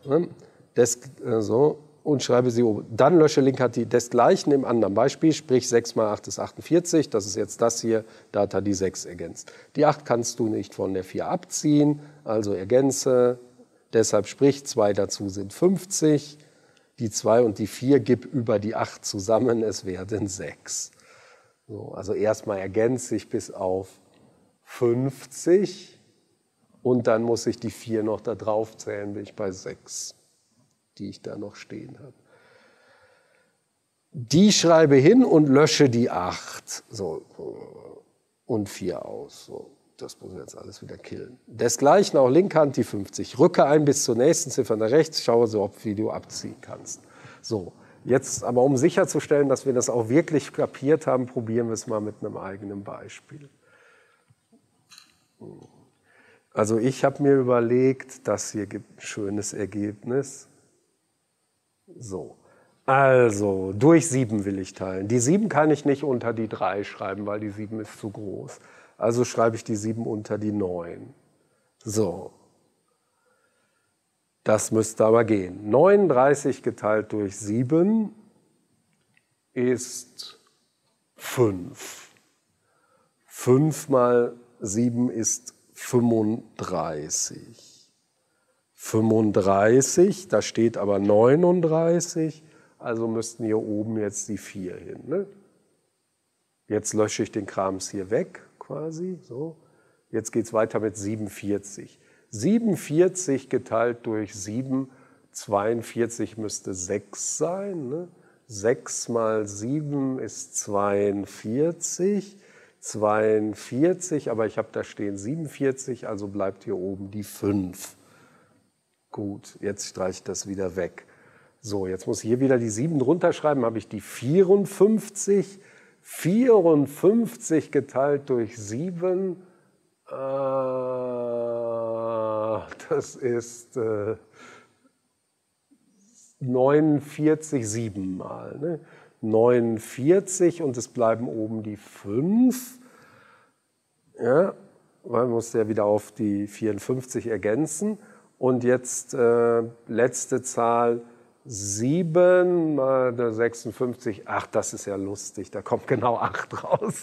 So, und schreibe sie oben. Dann lösche linke Hand die desgleichen im anderen Beispiel, sprich 6 mal 8 ist 48, das ist jetzt das hier, da hat er die 6 ergänzt. Die 8 kannst du nicht von der 4 abziehen, also ergänze, deshalb sprich 2 dazu sind 50. Die 2 und die 4 gib über die 8 zusammen, es werden 6. So, also erstmal ergänze ich bis auf 50 und dann muss ich die 4 noch da drauf zählen, bin ich bei 6, die ich da noch stehen habe. Die schreibe hin und lösche die 8 so, und 4 aus. So. Das muss ich jetzt alles wieder killen. Desgleichen auch linke Hand die 50. Rücke ein bis zur nächsten Ziffer nach rechts, schaue so, wie du abziehen kannst. So, jetzt aber um sicherzustellen, dass wir das auch wirklich kapiert haben, probieren wir es mal mit einem eigenen Beispiel. Also ich habe mir überlegt, das hier gibt ein schönes Ergebnis. So, also durch 7 will ich teilen. Die 7 kann ich nicht unter die 3 schreiben, weil die 7 ist zu groß. Also schreibe ich die 7 unter die 9. So. Das müsste aber gehen. 39 geteilt durch 7 ist 5. 5 mal 7 ist 35. 35, da steht aber 39, also müssten hier oben jetzt die 4 hin. Ne? Jetzt lösche ich den Krams hier weg, quasi. So. Jetzt geht es weiter mit 47. 47 geteilt durch 7, 42 müsste 6 sein. Ne? 6 mal 7 ist 42. 42, aber ich habe da stehen 47, also bleibt hier oben die 5. Gut, jetzt streiche ich das wieder weg. So, jetzt muss ich hier wieder die 7 drunter schreiben, habe ich die 54. 54 geteilt durch 7, das ist 49 7 mal. Ne? 49 und es bleiben oben die 5. Ja, weil man muss ja wieder auf die 54 ergänzen. Und jetzt letzte Zahl 7 mal 56. Ach, das ist ja lustig, da kommt genau 8 raus.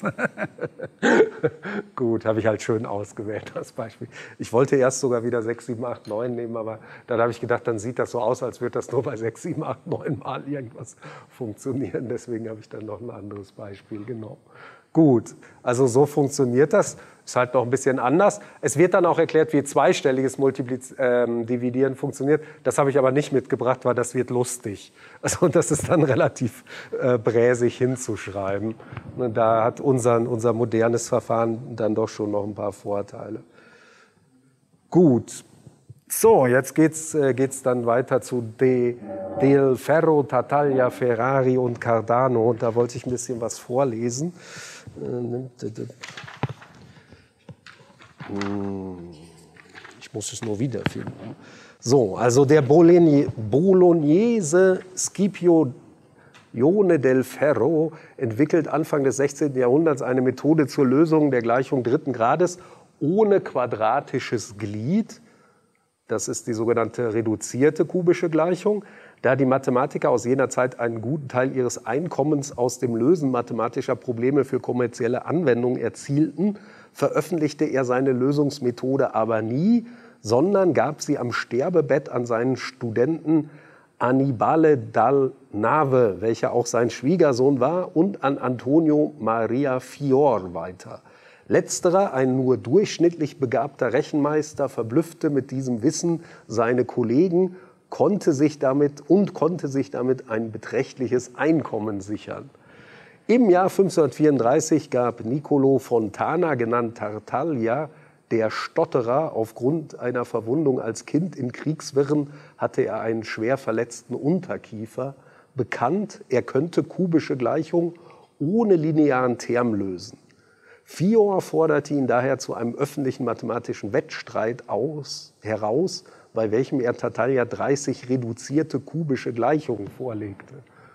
Gut, habe ich halt schön ausgewählt als Beispiel. Ich wollte erst sogar wieder 6, 7, 8, 9 nehmen, aber dann habe ich gedacht, dann sieht das so aus, als würde das nur bei 6, 7, 8, 9 Mal irgendwas funktionieren. Deswegen habe ich dann noch ein anderes Beispiel genommen. Gut, also so funktioniert das. Ist halt noch ein bisschen anders. Es wird dann auch erklärt, wie zweistelliges Dividieren funktioniert. Das habe ich aber nicht mitgebracht, weil das wird lustig. Also das ist dann relativ bräsig hinzuschreiben. Und da hat unser modernes Verfahren dann doch schon noch ein paar Vorteile. Gut. So, jetzt geht's dann weiter zu Del Ferro, Tartaglia, Ferrari und Cardano. Und da wollte ich ein bisschen was vorlesen. Ich muss es nur wiederfinden. So, also der Bolognese Scipione del Ferro entwickelt Anfang des 16. Jahrhunderts eine Methode zur Lösung der Gleichung dritten Grades ohne quadratisches Glied. Das ist die sogenannte reduzierte kubische Gleichung. Da die Mathematiker aus jener Zeit einen guten Teil ihres Einkommens aus dem Lösen mathematischer Probleme für kommerzielle Anwendungen erzielten, veröffentlichte er seine Lösungsmethode aber nie, sondern gab sie am Sterbebett an seinen Studenten Annibale dal Nave, welcher auch sein Schwiegersohn war, und an Antonio Maria Fior weiter. Letzterer, ein nur durchschnittlich begabter Rechenmeister, verblüffte mit diesem Wissen seine Kollegen, konnte sich damit ein beträchtliches Einkommen sichern. Im Jahr 1534 gab Niccolò Fontana, genannt Tartaglia, der Stotterer, aufgrund einer Verwundung als Kind in Kriegswirren hatte er einen schwer verletzten Unterkiefer, bekannt, er könnte kubische Gleichungen ohne linearen Term lösen. Fior forderte ihn daher zu einem öffentlichen mathematischen Wettstreit heraus, bei welchem er Tartaglia 30 reduzierte kubische Gleichungen vorlegte.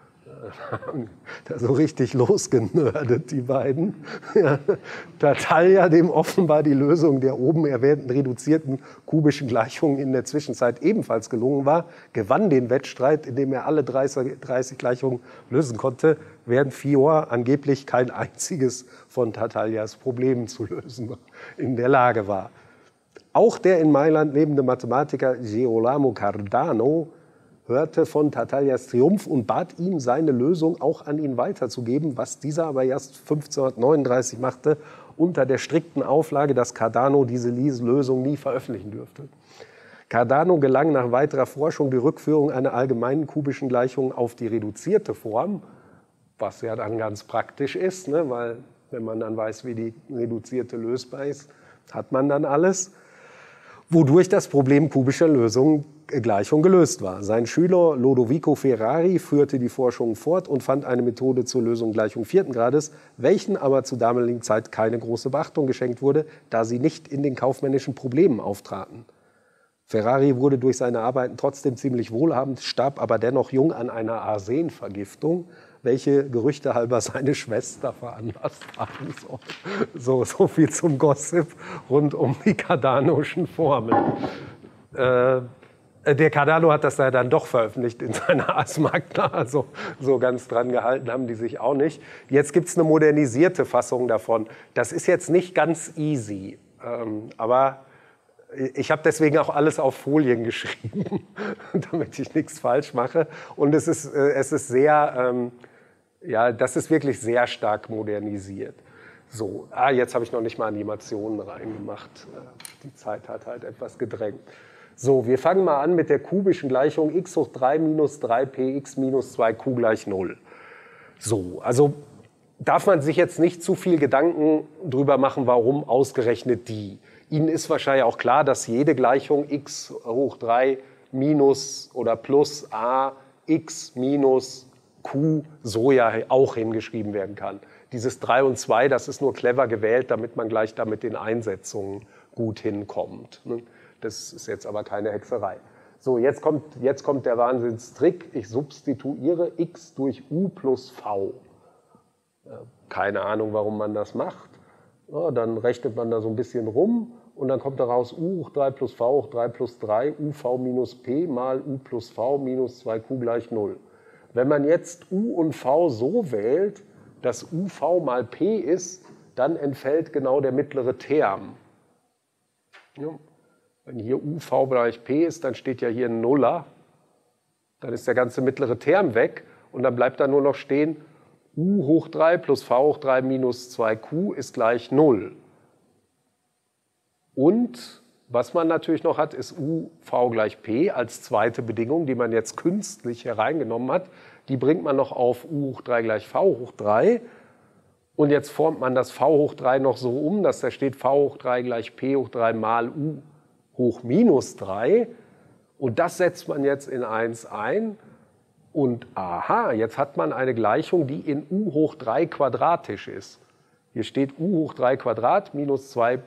Da so richtig losgenördet, die beiden. Ja. Tartaglia, dem offenbar die Lösung der oben erwähnten reduzierten kubischen Gleichungen in der Zwischenzeit ebenfalls gelungen war, gewann den Wettstreit, indem er alle 30 Gleichungen lösen konnte, während Fior angeblich kein einziges von Tartaglias Problemen zu lösen in der Lage war. Auch der in Mailand lebende Mathematiker Girolamo Cardano hörte von Tartaglias Triumph und bat ihn, seine Lösung auch an ihn weiterzugeben, was dieser aber erst 1539 machte, unter der strikten Auflage, dass Cardano diese Lösung nie veröffentlichen dürfte. Cardano gelang nach weiterer Forschung die Rückführung einer allgemeinen kubischen Gleichung auf die reduzierte Form, was ja dann ganz praktisch ist, ne? Weil wenn man dann weiß, wie die reduzierte lösbar ist, hat man dann alles, wodurch das Problem kubischer Gleichung gelöst war. Sein Schüler Lodovico Ferrari führte die Forschung fort und fand eine Methode zur Lösung Gleichung vierten Grades, welchen aber zur damaligen Zeit keine große Beachtung geschenkt wurde, da sie nicht in den kaufmännischen Problemen auftraten. Ferrari wurde durch seine Arbeiten trotzdem ziemlich wohlhabend, starb aber dennoch jung an einer Arsenvergiftung, welche gerüchtehalber seine Schwester veranlasst haben soll. So viel zum Gossip rund um die Cardanoschen Formeln. Der Cardano hat das da dann doch veröffentlicht in seiner Ars Magna, also so ganz dran gehalten haben die sich auch nicht. Jetzt gibt es eine modernisierte Fassung davon. Das ist jetzt nicht ganz easy, aber ich habe deswegen auch alles auf Folien geschrieben, damit ich nichts falsch mache. Und es ist sehr, ja, das ist wirklich sehr stark modernisiert. So, jetzt habe ich noch nicht mal Animationen reingemacht. Die Zeit hat halt etwas gedrängt. So, wir fangen mal an mit der kubischen Gleichung x hoch 3 minus 3px minus 2q gleich 0. So, also darf man sich jetzt nicht zu viel Gedanken drüber machen, warum ausgerechnet die. Ihnen ist wahrscheinlich auch klar, dass jede Gleichung x hoch 3 minus oder plus a x minus q so ja auch hingeschrieben werden kann. Dieses 3 und 2, das ist nur clever gewählt, damit man gleich da mit den Einsetzungen gut hinkommt. Das ist jetzt aber keine Hexerei. So, jetzt kommt der Wahnsinnstrick. Ich substituiere x durch u plus v. Keine Ahnung, warum man das macht. Ja, dann rechnet man da so ein bisschen rum und dann kommt daraus u hoch 3 plus v hoch 3 plus 3 uv minus p mal u plus v minus 2q gleich 0. Wenn man jetzt u und v so wählt, dass uv mal p ist, dann entfällt genau der mittlere Term. Ja. Wenn hier uv gleich p ist, dann steht ja hier ein Nuller. Dann ist der ganze mittlere Term weg und dann bleibt da nur noch stehen, u hoch 3 plus v hoch 3 minus 2q ist gleich 0. Und was man natürlich noch hat, ist uv gleich p als zweite Bedingung, die man jetzt künstlich hereingenommen hat. Die bringt man noch auf u hoch 3 gleich v hoch 3. Und jetzt formt man das v hoch 3 noch so um, dass da steht v hoch 3 gleich p hoch 3 mal u hoch minus 3. Und das setzt man jetzt in 1 ein. Und aha, jetzt hat man eine Gleichung, die in u hoch 3 quadratisch ist. Hier steht u hoch 3 Quadrat minus 2q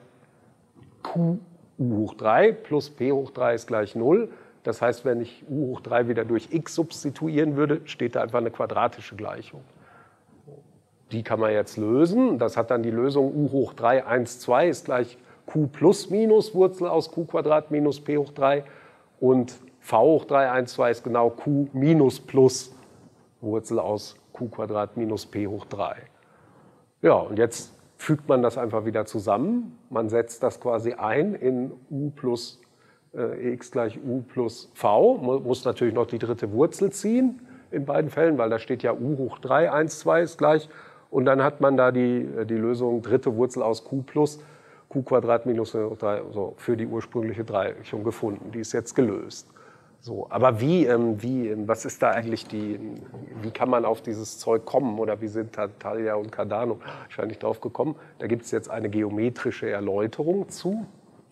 u hoch 3 plus p hoch 3 ist gleich 0. Das heißt, wenn ich u hoch 3 wieder durch x substituieren würde, steht da einfach eine quadratische Gleichung. Die kann man jetzt lösen. Das hat dann die Lösung u hoch 3, 1, 2 ist gleich q plus minus Wurzel aus q Quadrat minus p hoch 3. Und v hoch 3, 1, 2 ist genau q minus plus Wurzel aus q Quadrat minus p hoch 3. Ja, und jetzt fügt man das einfach wieder zusammen. Man setzt das quasi ein in u plus x gleich u plus v. Man muss natürlich noch die dritte Wurzel ziehen in beiden Fällen, weil da steht ja u hoch 3, 1, 2 ist gleich. Und dann hat man da die Lösung dritte Wurzel aus q plus q Quadrat minus 3 so, für die ursprüngliche Gleichung gefunden. Die ist jetzt gelöst. So, aber was ist da eigentlich wie kann man auf dieses Zeug kommen oder wie sind Tartaglia und Cardano wahrscheinlich drauf gekommen? Da gibt es jetzt eine geometrische Erläuterung zu.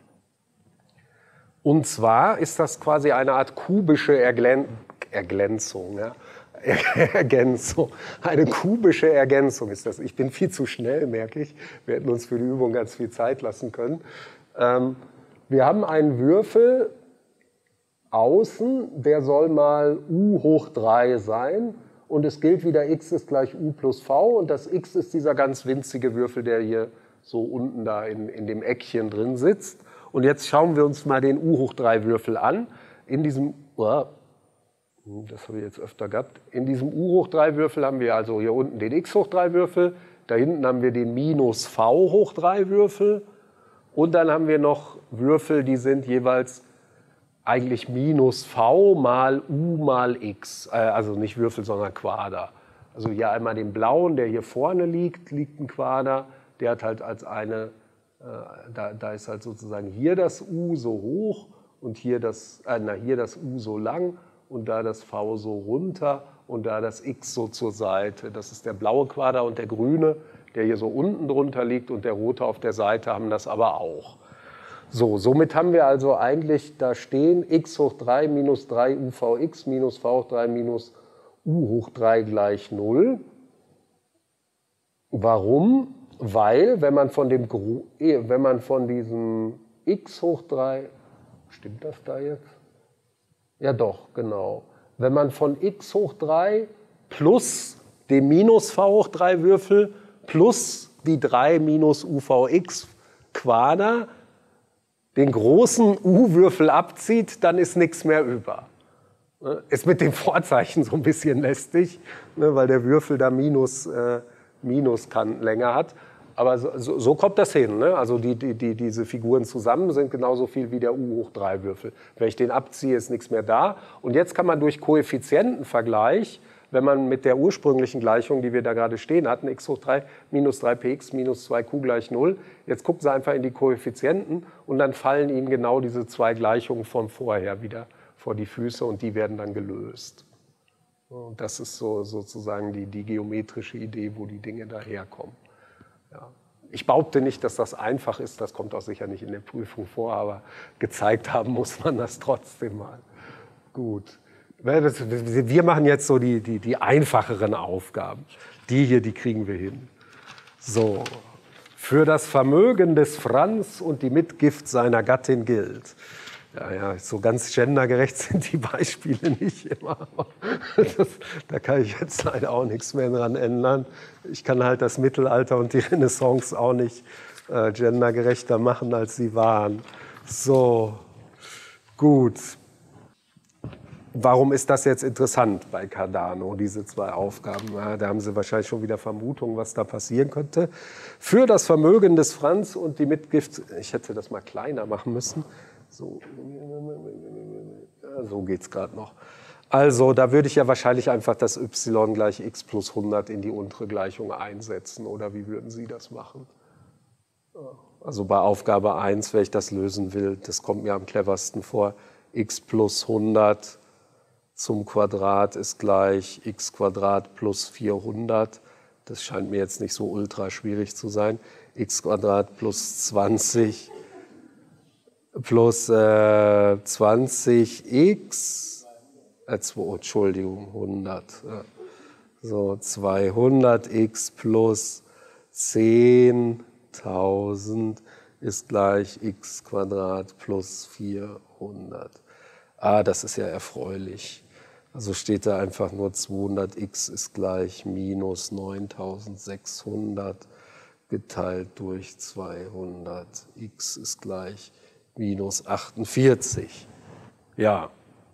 Und zwar ist das quasi eine Art kubische Ergänzung. Ja? Ergänzung. Eine kubische Ergänzung ist das. Ich bin viel zu schnell, merke ich. Wir hätten uns für die Übung ganz viel Zeit lassen können. Wir haben einen Würfel außen, der soll mal u hoch 3 sein. Und es gilt wieder, x ist gleich u plus v. Und das x ist dieser ganz winzige Würfel, der hier so unten da in dem Eckchen drin sitzt. Und jetzt schauen wir uns mal den u hoch 3 Würfel an. In diesem, das habe ich jetzt öfter gehabt, in diesem u hoch 3 Würfel haben wir also hier unten den x hoch 3 Würfel. Da hinten haben wir den minus v hoch 3 Würfel. Und dann haben wir noch Würfel, die sind jeweils eigentlich minus v mal u mal x. Also nicht Würfel, sondern Quader. Also hier einmal den blauen, der hier vorne liegt ein Quader. Der hat halt als eine, da ist halt sozusagen hier das u so hoch und hier das u so lang und da das v so runter und da das x so zur Seite. Das ist der blaue Quader und der grüne, der hier so unten drunter liegt und der rote auf der Seite haben das aber auch. So, somit haben wir also eigentlich da stehen x hoch 3 minus 3 uvx minus v hoch 3 minus u hoch 3 gleich 0. Warum? Weil, wenn man von diesem x hoch 3, stimmt das da jetzt? Ja doch, genau. Wenn man von x hoch 3 plus dem minus v hoch 3 Würfel plus die 3 minus uvx Quader den großen U-Würfel abzieht, dann ist nichts mehr über. Ist mit dem Vorzeichen so ein bisschen lästig, weil der Würfel da Minuskant-Länge hat. Aber so kommt das hin. Ne? Also diese Figuren zusammen sind genauso viel wie der U-hoch-3-Würfel. Wenn ich den abziehe, ist nichts mehr da. Und jetzt kann man durch Koeffizientenvergleich, wenn man mit der ursprünglichen Gleichung, die wir da gerade stehen hatten, x hoch 3 minus 3px minus 2q gleich 0, jetzt gucken Sie einfach in die Koeffizienten und dann fallen Ihnen genau diese zwei Gleichungen von vorher wieder vor die Füße und die werden dann gelöst. Und das ist sozusagen die geometrische Idee, wo die Dinge daherkommen. Ja. Ich behaupte nicht, dass das einfach ist, das kommt auch sicher nicht in der Prüfung vor, aber gezeigt haben muss man das trotzdem mal. Gut. Wir machen jetzt so die einfacheren Aufgaben. Die hier, die kriegen wir hin. So. Für das Vermögen des Franz und die Mitgift seiner Gattin gilt. Ja, so ganz gendergerecht sind die Beispiele nicht immer. Da kann ich jetzt leider auch nichts mehr dran ändern. Ich kann halt das Mittelalter und die Renaissance auch nicht gendergerechter machen, als sie waren. So, gut. Warum ist das jetzt interessant bei Cardano, diese zwei Aufgaben? Ja, da haben Sie wahrscheinlich schon wieder Vermutungen, was da passieren könnte. Für das Vermögen des Franz und die Mitgift, ich hätte das mal kleiner machen müssen. So geht es gerade noch. Also da würde ich ja wahrscheinlich einfach das y gleich x plus 100 in die untere Gleichung einsetzen. Oder wie würden Sie das machen? Also bei Aufgabe 1, wenn ich das lösen will, das kommt mir am cleversten vor, x plus 100 zum Quadrat ist gleich x Quadrat plus 400. Das scheint mir jetzt nicht so ultra schwierig zu sein. X Quadrat plus 20 plus 20x, Entschuldigung, 100. So, 200x plus 10.000 ist gleich x Quadrat plus 400. Ah, das ist ja erfreulich. Also steht da einfach nur 200x ist gleich minus 9.600 geteilt durch 200. X ist gleich minus 48. Ja.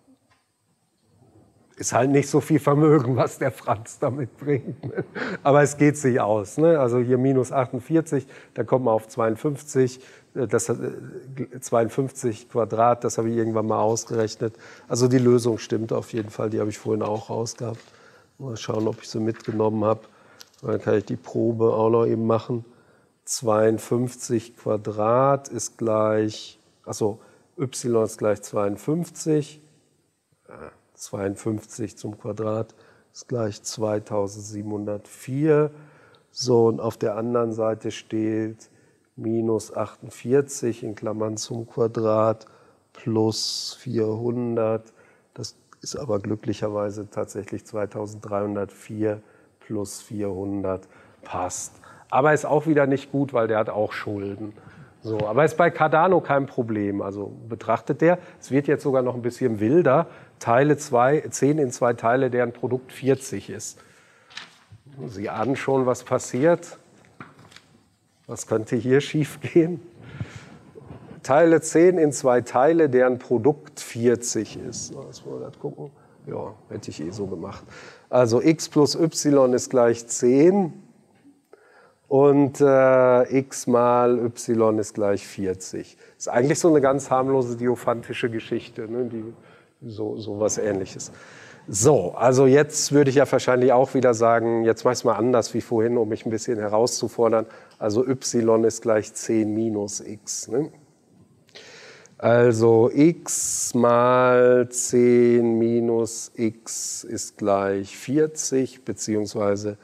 Ist halt nicht so viel Vermögen, was der Franz damit bringt. Ne? Aber es geht sich aus. Ne? Also hier minus 48, da kommt man auf 52. Das 52 Quadrat, das habe ich irgendwann mal ausgerechnet. Also die Lösung stimmt auf jeden Fall, die habe ich vorhin auch rausgehabt. Mal schauen, ob ich sie mitgenommen habe. Dann kann ich die Probe auch noch eben machen. 52 Quadrat ist gleich, achso, y ist gleich 52. 52 zum Quadrat ist gleich 2704. So, und auf der anderen Seite steht minus 48 in Klammern zum Quadrat plus 400. Das ist aber glücklicherweise tatsächlich 2304 plus 400 passt. Aber ist auch wieder nicht gut, weil der hat auch Schulden. So, aber ist bei Cardano kein Problem. Also betrachtet der, es wird jetzt sogar noch ein bisschen wilder, Teile 10 in 2 Teile, deren Produkt 40 ist. Sie ahnen schon, was passiert. Was könnte hier schief gehen? Teile 10 in 2 Teile, deren Produkt 40 ist. Lass mal das gucken. Ja, hätte ich eh so gemacht. Also x plus y ist gleich 10 und x mal y ist gleich 40. Ist eigentlich so eine ganz harmlose diophantische Geschichte, ne? So was Ähnliches. So, also jetzt würde ich ja wahrscheinlich auch wieder sagen, jetzt mache ich es mal anders wie vorhin, um mich ein bisschen herauszufordern. Also y ist gleich 10 minus x. Ne? Also x mal 10 minus x ist gleich 40, beziehungsweise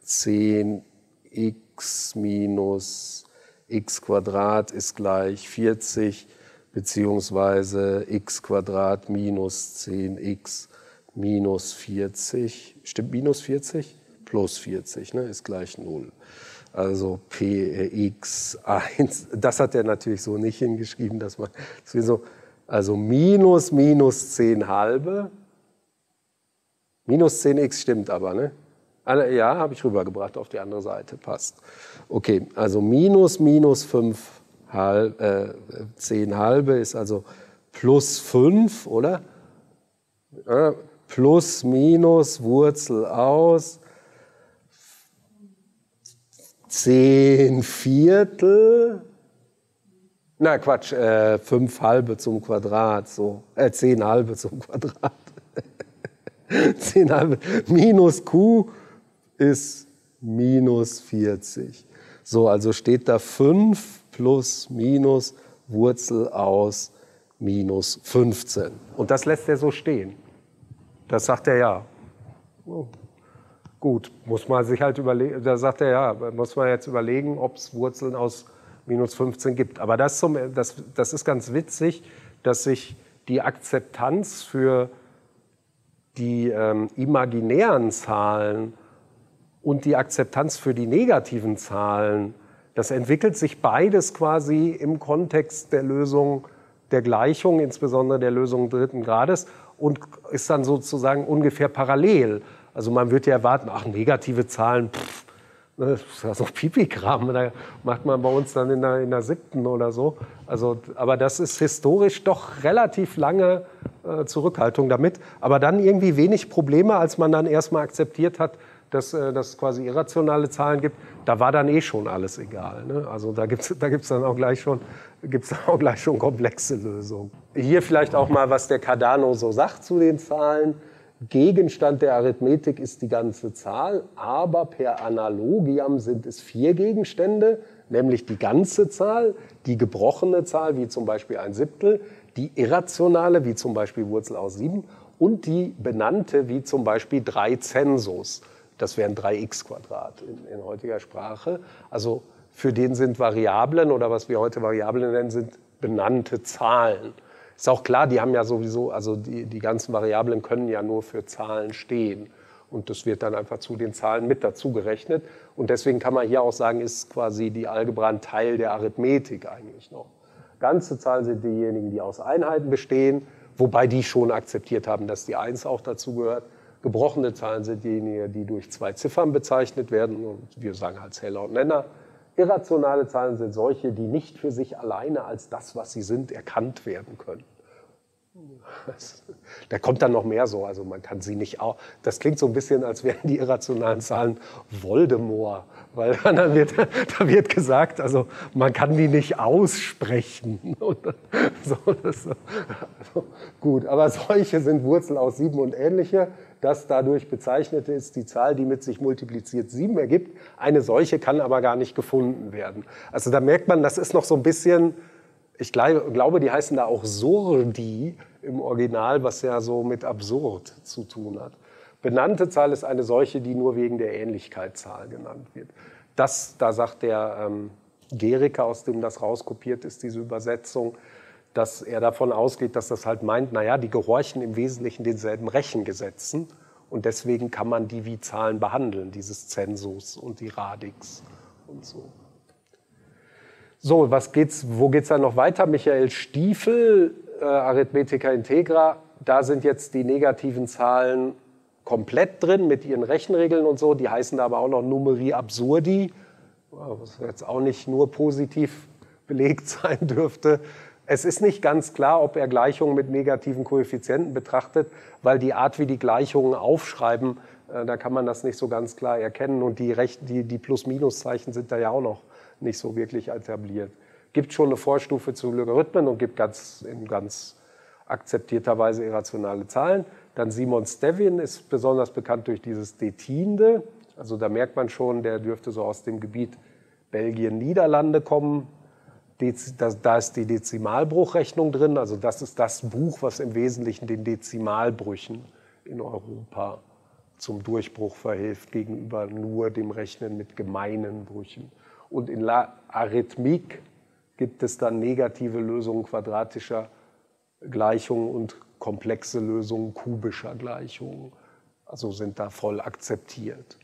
10x minus x Quadrat ist gleich 40, beziehungsweise x Quadrat minus 10x minus 40, stimmt minus 40? Plus 40, ne, ist gleich 0. Also px1, das hat er natürlich so nicht hingeschrieben, dass man, also minus 10 halbe, minus 10x stimmt aber, ne? Ja, habe ich rübergebracht auf die andere Seite, passt. Okay, also minus 5 10 halbe ist also plus 5, oder? Plus, minus, Wurzel aus, 10 Viertel, na Quatsch, 5 halbe zum Quadrat, so, 10 halbe zum Quadrat. 10 halbe minus Q ist minus 40. So, also steht da 5 plus minus Wurzel aus minus 15. Und das lässt er so stehen. Das sagt er ja. Oh. Gut, muss man sich halt überlegen, da sagt er ja, muss man jetzt überlegen, ob es Wurzeln aus minus 15 gibt. Aber das ist ganz witzig, dass sich die Akzeptanz für die imaginären Zahlen und die Akzeptanz für die negativen Zahlen, das entwickelt sich beides quasi im Kontext der Lösung der Gleichung, insbesondere der Lösung dritten Grades, und ist dann sozusagen ungefähr parallel. Also man würde ja erwarten, ach, negative Zahlen, das ist ja so Pipi-Kram, da macht man bei uns dann in der 7. oder so. Also, aber das ist historisch doch relativ lange Zurückhaltung damit. Aber dann irgendwie wenig Probleme, als man dann erstmal akzeptiert hat, dass es quasi irrationale Zahlen gibt. Da war dann eh schon alles egal. Ne? Also da gibt's dann auch gleich schon komplexe Lösungen. Hier vielleicht auch mal, was der Cardano so sagt zu den Zahlen. Gegenstand der Arithmetik ist die ganze Zahl, aber per Analogiam sind es 4 Gegenstände, nämlich die ganze Zahl, die gebrochene Zahl, wie zum Beispiel 1/7, die irrationale, wie zum Beispiel Wurzel aus 7, und die benannte, wie zum Beispiel 3 Census. Das wären 3x² in heutiger Sprache. Also für den sind Variablen, oder was wir heute Variablen nennen, sind benannte Zahlen. Ist auch klar, die haben ja sowieso, also die ganzen Variablen können ja nur für Zahlen stehen. Und das wird dann einfach zu den Zahlen mit dazu gerechnet. Und deswegen kann man hier auch sagen, ist quasi die Algebra ein Teil der Arithmetik eigentlich noch. Ganze Zahlen sind diejenigen, die aus Einheiten bestehen, wobei die schon akzeptiert haben, dass die 1 auch dazu gehört. Gebrochene Zahlen sind diejenigen, die durch 2 Ziffern bezeichnet werden. Und wir sagen halt Zähler und Nenner. Irrationale Zahlen sind solche, die nicht für sich alleine als das, was sie sind, erkannt werden können. Da kommt dann noch mehr so, also man kann sie nicht auch. Das klingt so ein bisschen, als wären die irrationalen Zahlen Voldemort, weil da wird gesagt, also man kann die nicht aussprechen. Gut, aber solche sind Wurzel aus 7 und ähnliche. Das dadurch bezeichnete ist die Zahl, die mit sich multipliziert 7 ergibt. Eine solche kann aber gar nicht gefunden werden. Also da merkt man, das ist noch so ein bisschen, ich glaube, die heißen da auch Surdi im Original, was ja so mit absurd zu tun hat. Benannte Zahl ist eine solche, die nur wegen der Ähnlichkeitszahl genannt wird. Da sagt der Gericke, aus dem das rauskopiert ist, diese Übersetzung, dass er davon ausgeht, dass das halt meint, naja, die gehorchen im Wesentlichen denselben Rechengesetzen und deswegen kann man die wie Zahlen behandeln, dieses Census und die Radix und so. So, wo geht's dann noch weiter? Michael Stiefel, Arithmetica Integra, da sind jetzt die negativen Zahlen komplett drin mit ihren Rechenregeln und so, die heißen da aber auch noch Numeri absurdi, was jetzt auch nicht nur positiv belegt sein dürfte. Es ist nicht ganz klar, ob er Gleichungen mit negativen Koeffizienten betrachtet, weil die Art, wie die Gleichungen aufschreiben, da kann man das nicht so ganz klar erkennen. Und die Plus-Minus-Zeichen sind da ja auch noch nicht so wirklich etabliert. Gibt schon eine Vorstufe zu Logarithmen und gibt in ganz akzeptierter Weise irrationale Zahlen. Dann Simon Stevin ist besonders bekannt durch dieses Detinde. Also da merkt man schon, der dürfte so aus dem Gebiet Belgien, Niederlande kommen. Da ist die Dezimalbruchrechnung drin, also das ist das Buch, was im Wesentlichen den Dezimalbrüchen in Europa zum Durchbruch verhilft, gegenüber nur dem Rechnen mit gemeinen Brüchen. Und in La Arithmique gibt es dann negative Lösungen quadratischer Gleichungen und komplexe Lösungen kubischer Gleichungen, also sind da voll akzeptiert.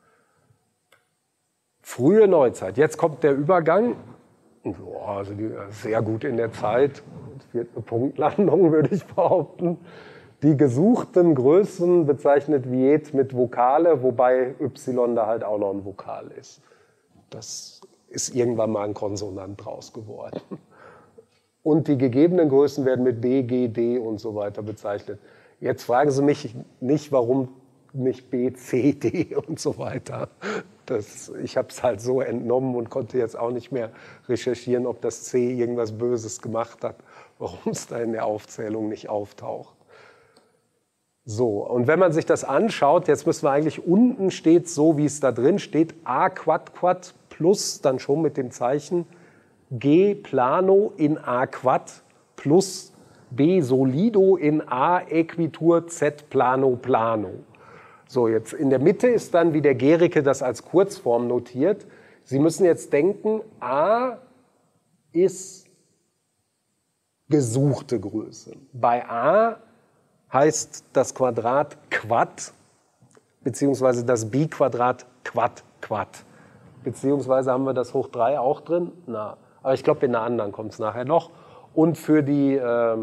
Frühe Neuzeit, jetzt kommt der Übergang. Also sehr gut in der Zeit, es wird eine Punktlandung, würde ich behaupten. Die gesuchten Größen bezeichnet Viet mit Vokale, wobei Y da halt auch noch ein Vokal ist. Das ist irgendwann mal ein Konsonant draus geworden. Und die gegebenen Größen werden mit B, G, D und so weiter bezeichnet. Jetzt fragen Sie mich nicht, warum nicht B, C, D und so weiter. Ich habe es halt so entnommen und konnte jetzt auch nicht mehr recherchieren, ob das C irgendwas Böses gemacht hat, warum es da in der Aufzählung nicht auftaucht. So, und wenn man sich das anschaut, jetzt müssen wir eigentlich, unten steht so, wie es da drin steht, A Quad Quad plus dann schon mit dem Zeichen G Plano in A Quad plus B Solido in A Äquitur Z Plano Plano. So, jetzt in der Mitte ist dann, wie der Gericke das als Kurzform notiert. Sie müssen jetzt denken, A ist gesuchte Größe. Bei A heißt das Quadrat Quad, beziehungsweise das Biquadrat Quad Quad. Beziehungsweise haben wir das hoch 3 auch drin? Na, aber ich glaube, in der anderen kommt es nachher noch. Und für die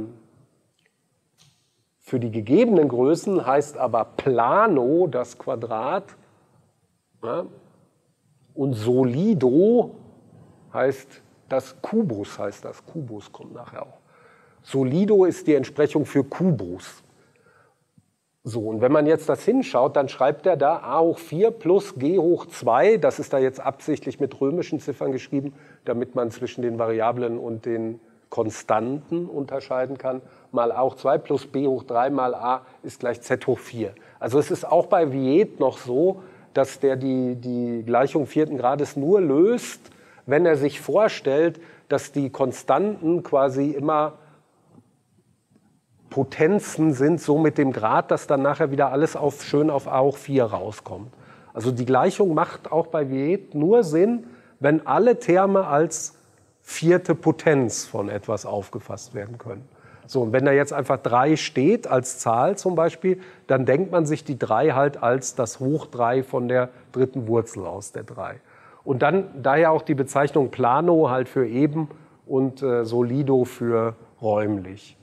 gegebenen Größen heißt aber Plano das Quadrat, ja, und Solido heißt das Kubus, Kubus kommt nachher auch. Solido ist die Entsprechung für Kubus. So, und wenn man jetzt das hinschaut, dann schreibt er da a hoch 4 plus g hoch 2, das ist da jetzt absichtlich mit römischen Ziffern geschrieben, damit man zwischen den Variablen und den Konstanten unterscheiden kann, mal a hoch 2 plus b hoch 3 mal a ist gleich z hoch 4. Also es ist auch bei Viet noch so, dass der die Gleichung 4. Grades nur löst, wenn er sich vorstellt, dass die Konstanten quasi immer Potenzen sind, so mit dem Grad, dass dann nachher wieder alles schön auf a hoch 4 rauskommt. Also die Gleichung macht auch bei Viet nur Sinn, wenn alle Terme als vierte Potenz von etwas aufgefasst werden können. So, und wenn da jetzt einfach 3 steht als Zahl zum Beispiel, dann denkt man sich die 3 halt als das Hoch 3 von der dritten Wurzel aus der 3. Und dann daher auch die Bezeichnung Plano halt für eben und Solido für räumlich.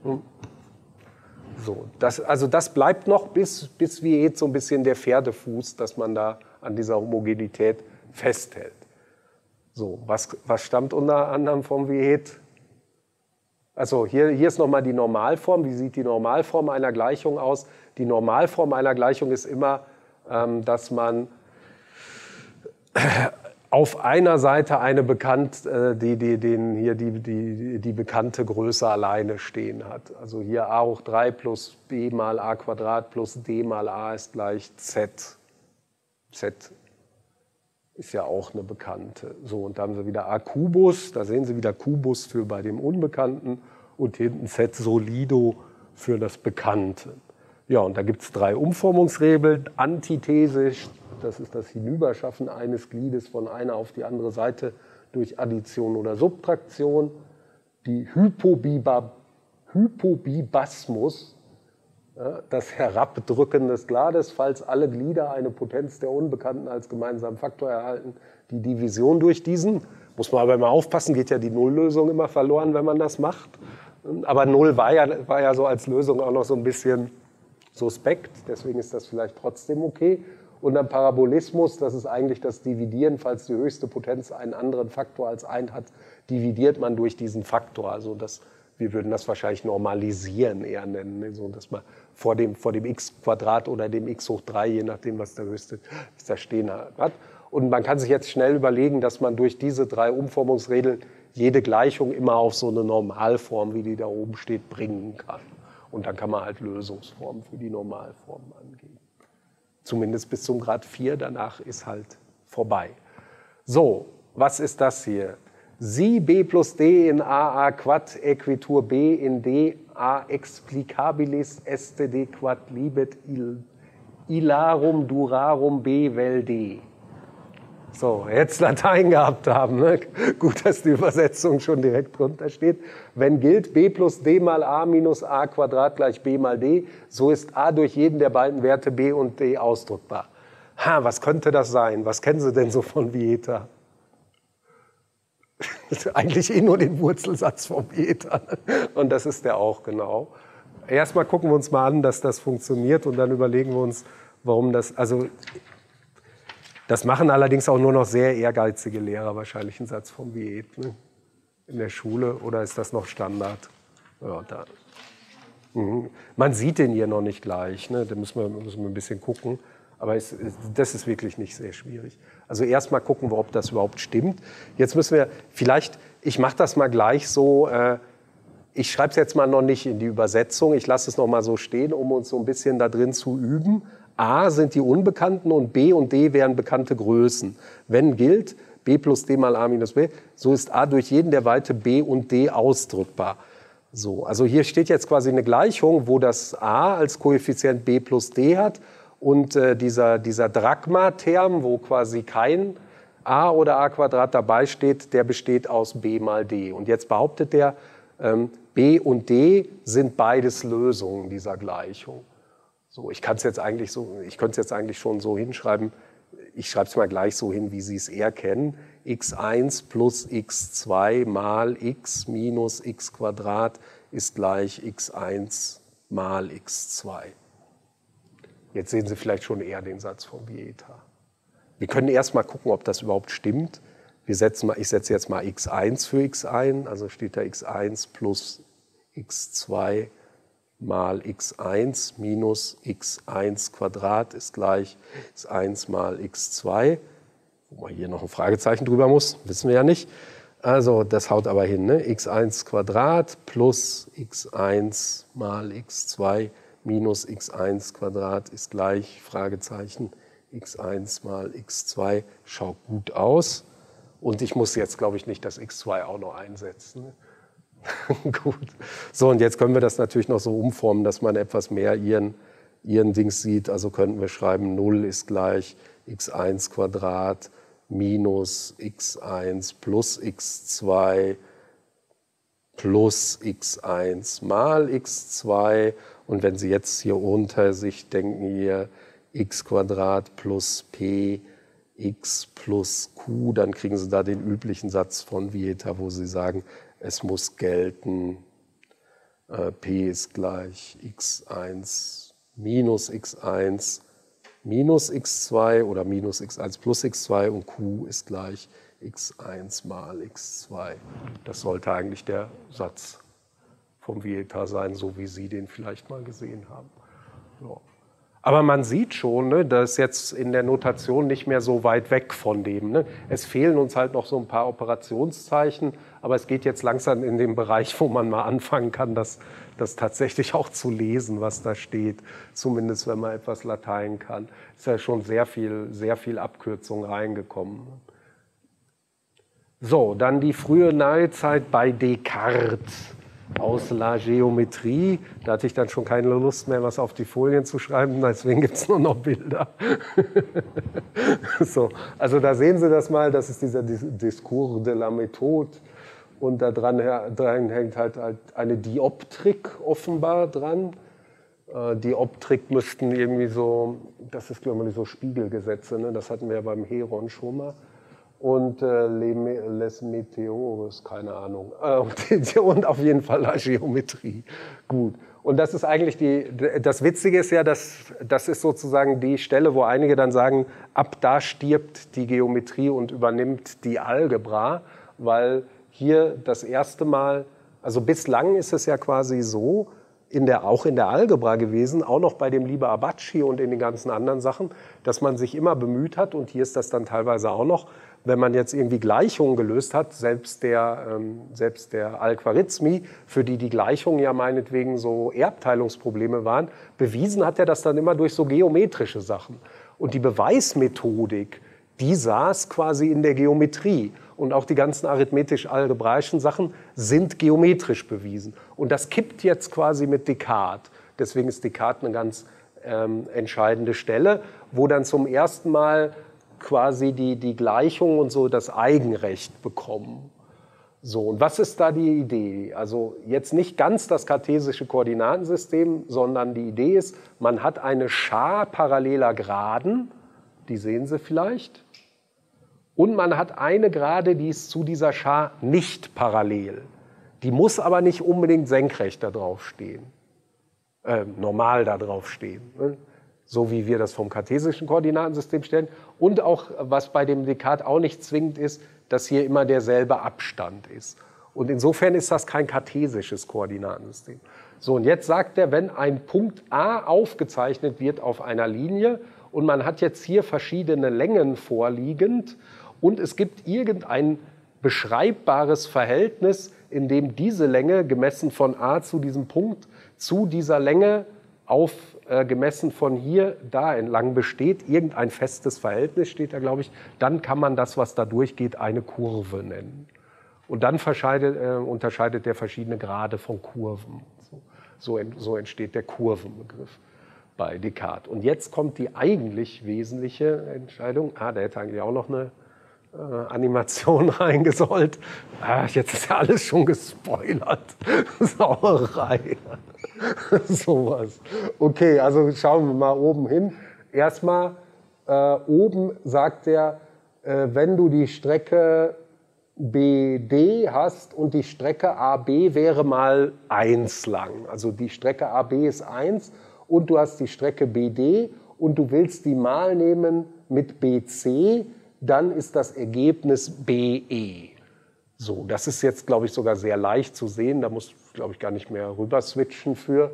So, das bleibt noch bis Viet so ein bisschen der Pferdefuß, dass man da an dieser Homogenität festhält. So, was stammt unter anderem vom Viet? Also hier ist nochmal die Normalform. Wie sieht die Normalform einer Gleichung aus? Die Normalform einer Gleichung ist immer, dass man auf einer Seite eine die bekannte Größe alleine stehen hat. Also hier a hoch 3 plus b mal a Quadrat plus d mal a ist gleich z. Z ist ja auch eine bekannte. So, und da haben Sie wieder a Kubus, da sehen Sie wieder Kubus für bei dem Unbekannten und hinten z Solido für das Bekannte. Ja, und da gibt es 3 Umformungsregeln. Antithesisch, das ist das Hinüberschaffen eines Gliedes von einer auf die andere Seite durch Addition oder Subtraktion. Die Hypobibasmus, das Herabdrücken des Grades, falls alle Glieder eine Potenz der Unbekannten als gemeinsamen Faktor erhalten. Die Division durch diesen, muss man aber immer aufpassen, geht ja die Nulllösung immer verloren, wenn man das macht. Aber 0 war ja so als Lösung auch noch so ein bisschen suspekt, deswegen ist das vielleicht trotzdem okay. Und dann Parabolismus, das ist eigentlich das Dividieren, falls die höchste Potenz einen anderen Faktor als 1 hat, dividiert man durch diesen Faktor. Also wir würden das wahrscheinlich normalisieren eher nennen, so dass man vor dem x² oder dem x hoch 3, je nachdem, was der höchste ist, da stehen hat. Und man kann sich jetzt schnell überlegen, dass man durch diese 3 Umformungsregeln jede Gleichung immer auf so eine Normalform, wie die da oben steht, bringen kann. Und dann kann man halt Lösungsformen für die Normalformen angeben. Zumindest bis zum Grad 4, danach ist halt vorbei. So, was ist das hier? Si b plus d in a quad äquitur b in d a explicabilis est d quad libet ilarum durarum b vel d. So, jetzt Latein gehabt haben. Ne? Gut, dass die Übersetzung schon direkt drunter steht. Wenn gilt b plus d mal a minus a Quadrat gleich b mal d, so ist a durch jeden der beiden Werte b und d ausdrückbar. Was könnte das sein? Was kennen Sie denn so von Vieta? Eigentlich nur den Wurzelsatz vom Vieta. Und das ist der auch, genau. Erstmal gucken wir uns mal an, dass das funktioniert und dann überlegen wir uns, warum das... Also Das machen allerdings auch nur noch sehr ehrgeizige Lehrer, wahrscheinlich einen Satz vom Viet, ne? In der Schule, oder ist das noch Standard? Ja, da. Man sieht den hier noch nicht gleich, ne? Da müssen wir ein bisschen gucken. Aber das ist wirklich nicht sehr schwierig. Also erst mal gucken wir, ob das überhaupt stimmt. Jetzt müssen wir vielleicht, ich mache das mal gleich so, ich schreibe es jetzt mal noch nicht in die Übersetzung, ich lasse es noch mal so stehen, um uns so ein bisschen da drin zu üben. A sind die Unbekannten und B und D wären bekannte Größen. Wenn gilt, B plus D mal A minus B, so ist A durch jeden der Weite B und D ausdrückbar. So, also hier steht jetzt quasi eine Gleichung, wo das A als Koeffizient B plus D hat und dieser Drachma-Term, wo quasi kein A oder A Quadrat dabei steht, der besteht aus B mal D. Und jetzt behauptet der, B und D sind beides Lösungen dieser Gleichung. So, ich könnte es jetzt eigentlich schon so hinschreiben, ich schreibe es mal gleich so hin, wie Sie es eher kennen. x1 plus x2 mal x minus x Quadrat ist gleich x1 mal x2. Jetzt sehen Sie vielleicht schon eher den Satz von Vieta. Wir können erst mal gucken, ob das überhaupt stimmt. Ich setze jetzt mal x1 für x ein, also steht da x1 plus x2 mal x1 minus x1 Quadrat ist gleich x1 mal x2. Wo man hier noch ein Fragezeichen drüber muss, wissen wir ja nicht. Also das haut aber hin, ne? x1 Quadrat plus x1 mal x2 minus x1 Quadrat ist gleich Fragezeichen x1 mal x2. Schaut gut aus. Und ich muss jetzt, glaube ich, nicht das x2 auch noch einsetzen. Gut. So, und jetzt können wir das natürlich noch so umformen, dass man etwas mehr ihren Dings sieht. Also könnten wir schreiben, 0 ist gleich x1 Quadrat minus x1 plus x2 plus x1 mal x2. Und wenn Sie jetzt hier unter sich denken, hier x Quadrat plus p x plus q, dann kriegen Sie da den üblichen Satz von Vieta, wo Sie sagen, es muss gelten, p ist gleich x1 minus x1 minus x2 oder minus x1 plus x2 und q ist gleich x1 mal x2. Das sollte eigentlich der Satz vom Vieta sein, so wie Sie den vielleicht mal gesehen haben. Ja. Aber man sieht schon, ne, das ist jetzt in der Notation nicht mehr so weit weg von dem. Ne. Es fehlen uns halt noch so ein paar Operationszeichen, aber es geht jetzt langsam in den Bereich, wo man mal anfangen kann, das tatsächlich auch zu lesen, was da steht. Zumindest, wenn man etwas Latein kann. Ist ja schon sehr viel Abkürzung reingekommen. So, dann die frühe Neuzeit bei Descartes. Aus La Geometrie. Da hatte ich dann schon keine Lust mehr, was auf die Folien zu schreiben, deswegen gibt es nur noch Bilder. So, also da sehen Sie das mal, das ist dieser Discours de la Méthode und da dran hängt halt eine Dioptrik offenbar dran. Dioptrik müssten irgendwie so, das ist glaube ich so Spiegelgesetze, ne? Das hatten wir ja beim Heron schon mal. Und Les Meteores, keine Ahnung. Und auf jeden Fall La Geometrie. Gut. Und das ist eigentlich das Witzige ist ja, das ist sozusagen die Stelle, wo einige dann sagen, ab da stirbt die Geometrie und übernimmt die Algebra, weil hier das erste Mal, also bislang ist es ja quasi so, auch in der Algebra gewesen, auch noch bei dem Liber Abaci und in den ganzen anderen Sachen, dass man sich immer bemüht hat, und hier ist das dann teilweise auch noch, wenn man jetzt irgendwie Gleichungen gelöst hat, selbst der Al-Khwarizmi, für die Gleichungen ja meinetwegen so Erbteilungsprobleme waren, bewiesen hat er das dann immer durch so geometrische Sachen. Und die Beweismethodik, die saß quasi in der Geometrie. Und auch die ganzen arithmetisch-algebraischen Sachen sind geometrisch bewiesen. Und das kippt jetzt quasi mit Descartes. Deswegen ist Descartes eine ganz entscheidende Stelle, wo dann zum ersten Mal quasi die Gleichungen und so das Eigenrecht bekommen. So, und was ist da die Idee? Also jetzt nicht ganz das kartesische Koordinatensystem, sondern die Idee ist, man hat eine Schar paralleler Geraden, die sehen Sie vielleicht, und man hat eine Gerade, die ist zu dieser Schar nicht parallel. Die muss aber nicht unbedingt senkrecht da drauf stehen, normal da drauf stehen. Ne? so wie wir das vom kartesischen Koordinatensystem stellen. Und auch, was bei dem Descartes auch nicht zwingend ist, dass hier immer derselbe Abstand ist. Und insofern ist das kein kartesisches Koordinatensystem. So, und jetzt sagt er, wenn ein Punkt A aufgezeichnet wird auf einer Linie und man hat jetzt hier verschiedene Längen vorliegend und es gibt irgendein beschreibbares Verhältnis, in dem diese Länge, gemessen von A zu diesem Punkt, zu dieser Länge gemessen von hier da entlang besteht, irgendein festes Verhältnis steht da, glaube ich, dann kann man das, was da durchgeht, eine Kurve nennen. Und dann unterscheidet der verschiedene Grade von Kurven. So entsteht der Kurvenbegriff bei Descartes. Und jetzt kommt die eigentlich wesentliche Entscheidung. Da hätte eigentlich auch noch eine Animation reingesollt. Jetzt ist ja alles schon gespoilert. Sauerei. Sowas. Okay, also schauen wir mal oben hin. Erstmal, oben sagt er, wenn du die Strecke BD hast und die Strecke AB wäre mal 1 lang. Also die Strecke AB ist 1 und du hast die Strecke BD und du willst die mal nehmen mit BC, dann ist das Ergebnis BE. So, das ist jetzt, glaube ich, sogar sehr leicht zu sehen. Da muss, glaube ich, gar nicht mehr rüber switchen für.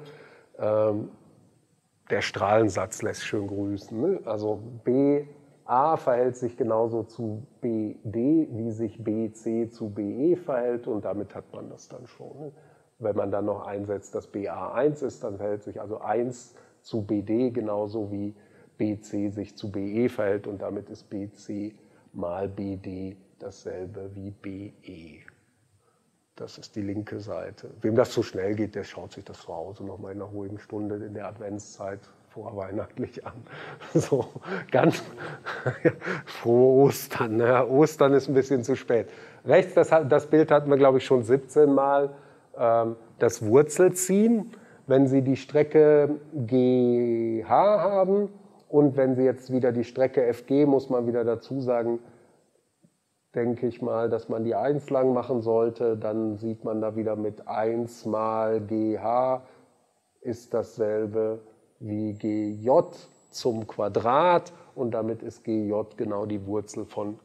Der Strahlensatz lässt schön grüßen. Ne? Also BA verhält sich genauso zu BD, wie sich BC zu BE verhält. Und damit hat man das dann schon. Ne? Wenn man dann noch einsetzt, dass BA 1 ist, dann verhält sich also 1 zu BD genauso wie BC sich zu BE verhält. Und damit ist BC mal BD dasselbe wie BE. Das ist die linke Seite. Wem das zu schnell geht, der schaut sich das zu Hause nochmal in einer ruhigen Stunde in der Adventszeit vorweihnachtlich an. So, ganz frohe Ostern. Ne? Ostern ist ein bisschen zu spät. Rechts, das Bild hatten wir, glaube ich, schon 17 Mal. Das Wurzelziehen, wenn Sie die Strecke GH haben und wenn Sie jetzt wieder die Strecke FG, muss man wieder dazu sagen, denke ich mal, dass man die 1 lang machen sollte. Dann sieht man da wieder mit 1 mal GH ist dasselbe wie GJ zum Quadrat und damit ist GJ genau die Wurzel von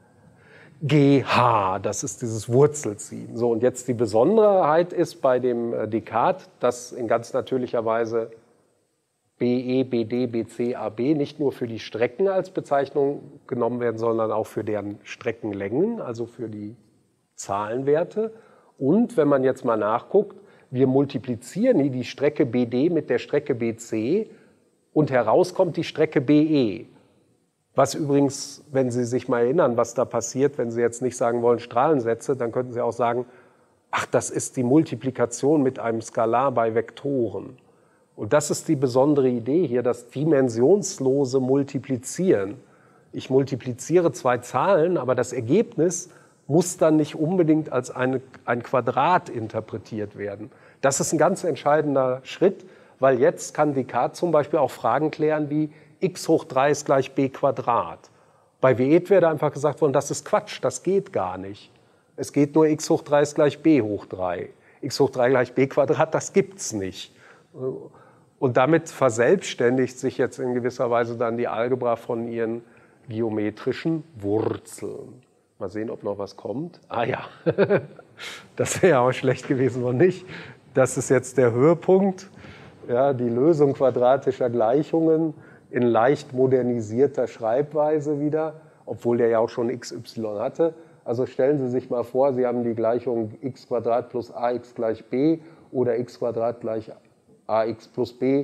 GH. Das ist dieses Wurzelziehen. So, und jetzt die Besonderheit ist bei dem Descartes, dass in ganz natürlicher Weise BE, BD, BC, AB nicht nur für die Strecken als Bezeichnung genommen werden, sondern auch für deren Streckenlängen, also für die Zahlenwerte. Und wenn man jetzt mal nachguckt, wir multiplizieren hier die Strecke BD mit der Strecke BC und herauskommt die Strecke BE. Was übrigens, wenn Sie sich mal erinnern, was da passiert, wenn Sie jetzt nicht sagen wollen Strahlensätze, dann könnten Sie auch sagen, ach, das ist die Multiplikation mit einem Skalar bei Vektoren. Und das ist die besondere Idee hier, das dimensionslose Multiplizieren. Ich multipliziere 2 Zahlen, aber das Ergebnis muss dann nicht unbedingt als ein Quadrat interpretiert werden. Das ist ein ganz entscheidender Schritt, weil jetzt kann Descartes zum Beispiel auch Fragen klären wie x hoch 3 ist gleich b Quadrat. Bei Viet wäre einfach gesagt worden, das ist Quatsch, das geht gar nicht. Es geht nur x hoch 3 ist gleich b hoch 3. x hoch 3 gleich b Quadrat, das gibt's nicht. Und damit verselbstständigt sich jetzt in gewisser Weise dann die Algebra von ihren geometrischen Wurzeln. Mal sehen, ob noch was kommt. Ah ja, das wäre ja auch schlecht gewesen, oder nicht? Das ist jetzt der Höhepunkt. Ja, die Lösung quadratischer Gleichungen in leicht modernisierter Schreibweise wieder, obwohl der ja auch schon xy hatte. Also stellen Sie sich mal vor, Sie haben die Gleichung x² plus ax gleich b oder x² gleich ax plus b.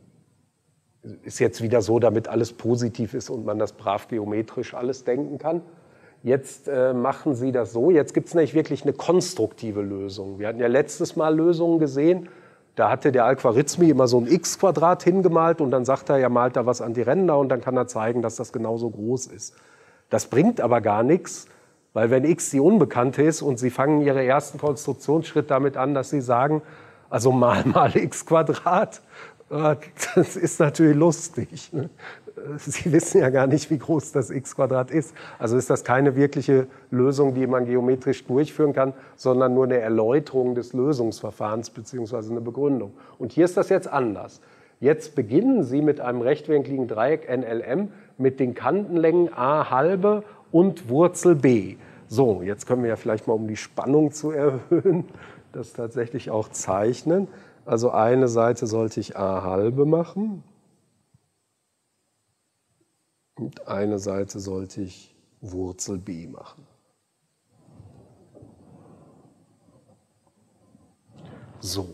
Ist jetzt wieder so, damit alles positiv ist und man das brav geometrisch alles denken kann. Jetzt machen Sie das so, jetzt gibt es nämlich wirklich eine konstruktive Lösung. Wir hatten ja letztes Mal Lösungen gesehen, da hatte der Al-Khwarizmi immer so ein x² hingemalt und dann sagt er, ja, malt da was an die Ränder und dann kann er zeigen, dass das genauso groß ist. Das bringt aber gar nichts, weil wenn x die Unbekannte ist und Sie fangen Ihren ersten Konstruktionsschritt damit an, dass Sie sagen, also mal x², das ist natürlich lustig. Ne? Sie wissen ja gar nicht, wie groß das x² ist. Also ist das keine wirkliche Lösung, die man geometrisch durchführen kann, sondern nur eine Erläuterung des Lösungsverfahrens bzw. eine Begründung. Und hier ist das jetzt anders. Jetzt beginnen Sie mit einem rechtwinkligen Dreieck NLM mit den Kantenlängen a halbe und Wurzel b. So, jetzt können wir ja vielleicht mal, um die Spannung zu erhöhen, das tatsächlich auch zeichnen. Also eine Seite sollte ich a halbe machen und eine Seite sollte ich Wurzel b machen. So.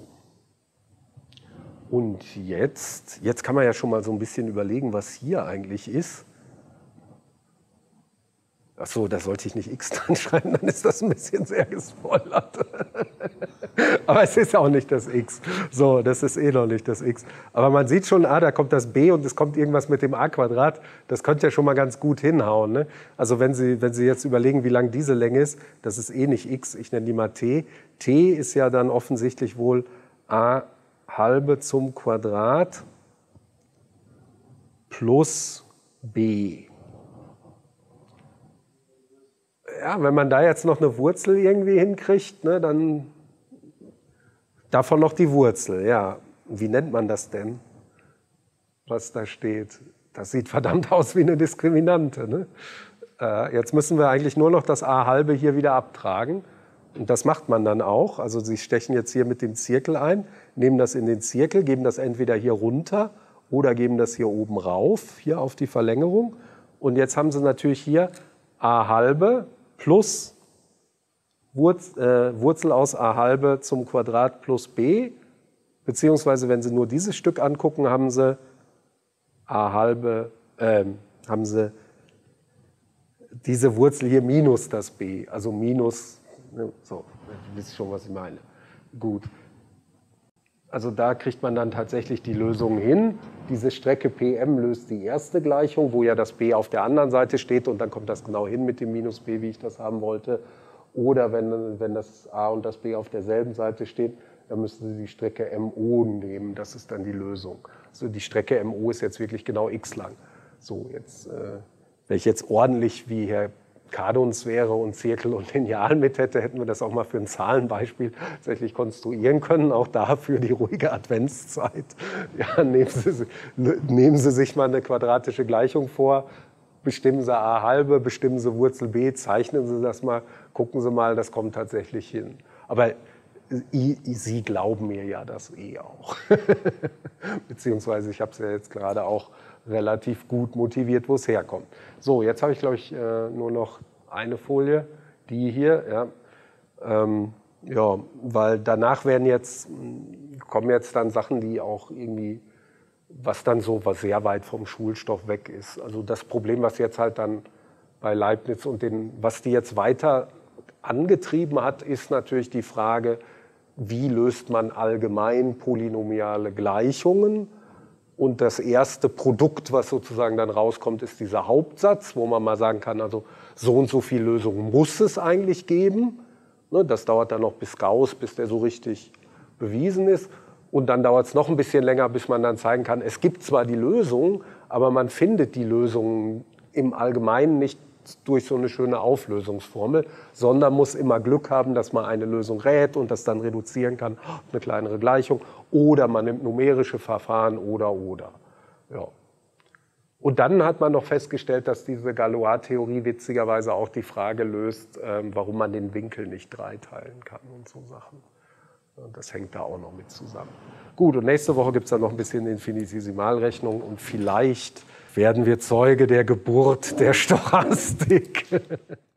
Und jetzt kann man ja schon mal so ein bisschen überlegen, was hier eigentlich ist. Achso, da sollte ich nicht x dran schreiben, dann ist das ein bisschen sehr gespoilert. Aber es ist auch nicht das x. So, das ist eh noch nicht das x. Aber man sieht schon, da kommt das b und es kommt irgendwas mit dem a². Das könnte ja schon mal ganz gut hinhauen. Ne? Also wenn Sie jetzt überlegen, wie lang diese Länge ist, das ist eh nicht x, ich nenne die mal t. T ist ja dann offensichtlich wohl a halbe zum Quadrat plus b. Ja, wenn man da jetzt noch eine Wurzel irgendwie hinkriegt, ne, dann davon noch die Wurzel. Ja, wie nennt man das denn, was da steht? Das sieht verdammt aus wie eine Diskriminante. Ne? Jetzt müssen wir eigentlich nur noch das a halbe hier wieder abtragen. Und das macht man dann auch. Also Sie stechen jetzt hier mit dem Zirkel ein, nehmen das in den Zirkel, geben das entweder hier runter oder geben das hier oben rauf, hier auf die Verlängerung. Und jetzt haben Sie natürlich hier a halbe plus Wurzel aus a halbe zum Quadrat plus b, beziehungsweise wenn Sie nur dieses Stück angucken, haben Sie a halbe, haben Sie diese Wurzel hier minus das b, also minus, so, ihr wisst schon, was ich meine. Gut. Also da kriegt man dann tatsächlich die Lösung hin. Diese Strecke PM löst die erste Gleichung, wo ja das b auf der anderen Seite steht und dann kommt das genau hin mit dem minus b, wie ich das haben wollte. Oder wenn das a und das b auf derselben Seite steht, dann müssen Sie die Strecke MO nehmen. Das ist dann die Lösung. Also die Strecke MO ist jetzt wirklich genau x lang. So, jetzt, wenn ich jetzt ordentlich wie Herr Kadons wäre und Zirkel und Lineal mit hätte, hätten wir das auch mal für ein Zahlenbeispiel tatsächlich konstruieren können. Auch dafür die ruhige Adventszeit. Ja, nehmen Sie sich mal eine quadratische Gleichung vor, bestimmen Sie a halbe, bestimmen Sie Wurzel b, zeichnen Sie das mal, gucken Sie mal, das kommt tatsächlich hin. Aber Sie glauben mir ja das eh auch. Beziehungsweise ich habe es ja jetzt gerade auch relativ gut motiviert, wo es herkommt. So, jetzt habe ich, glaube ich, nur noch eine Folie, die hier. Ja, ja, weil danach kommen jetzt dann Sachen, die auch irgendwie, was sehr weit vom Schulstoff weg ist. Also das Problem, was jetzt halt dann bei Leibniz und was die jetzt weiter angetrieben hat, ist natürlich die Frage, wie löst man allgemein polynomiale Gleichungen? Und das erste Produkt, was sozusagen dann rauskommt, ist dieser Hauptsatz, wo man mal sagen kann, also so und so viele Lösungen muss es eigentlich geben. Das dauert dann noch bis Gauss, bis der so richtig bewiesen ist. Und dann dauert es noch ein bisschen länger, bis man dann zeigen kann, es gibt zwar die Lösung, aber man findet die Lösungen im Allgemeinen nicht durch so eine schöne Auflösungsformel, sondern muss immer Glück haben, dass man eine Lösung rät und das dann reduzieren kann auf eine kleinere Gleichung. Oder man nimmt numerische Verfahren oder. Ja. Und dann hat man noch festgestellt, dass diese Galois-Theorie witzigerweise auch die Frage löst, warum man den Winkel nicht dreiteilen kann und so Sachen. Und das hängt da auch noch mit zusammen. Gut, und nächste Woche gibt es dann noch ein bisschen Infinitesimalrechnung und vielleicht werden wir Zeuge der Geburt der Stochastik.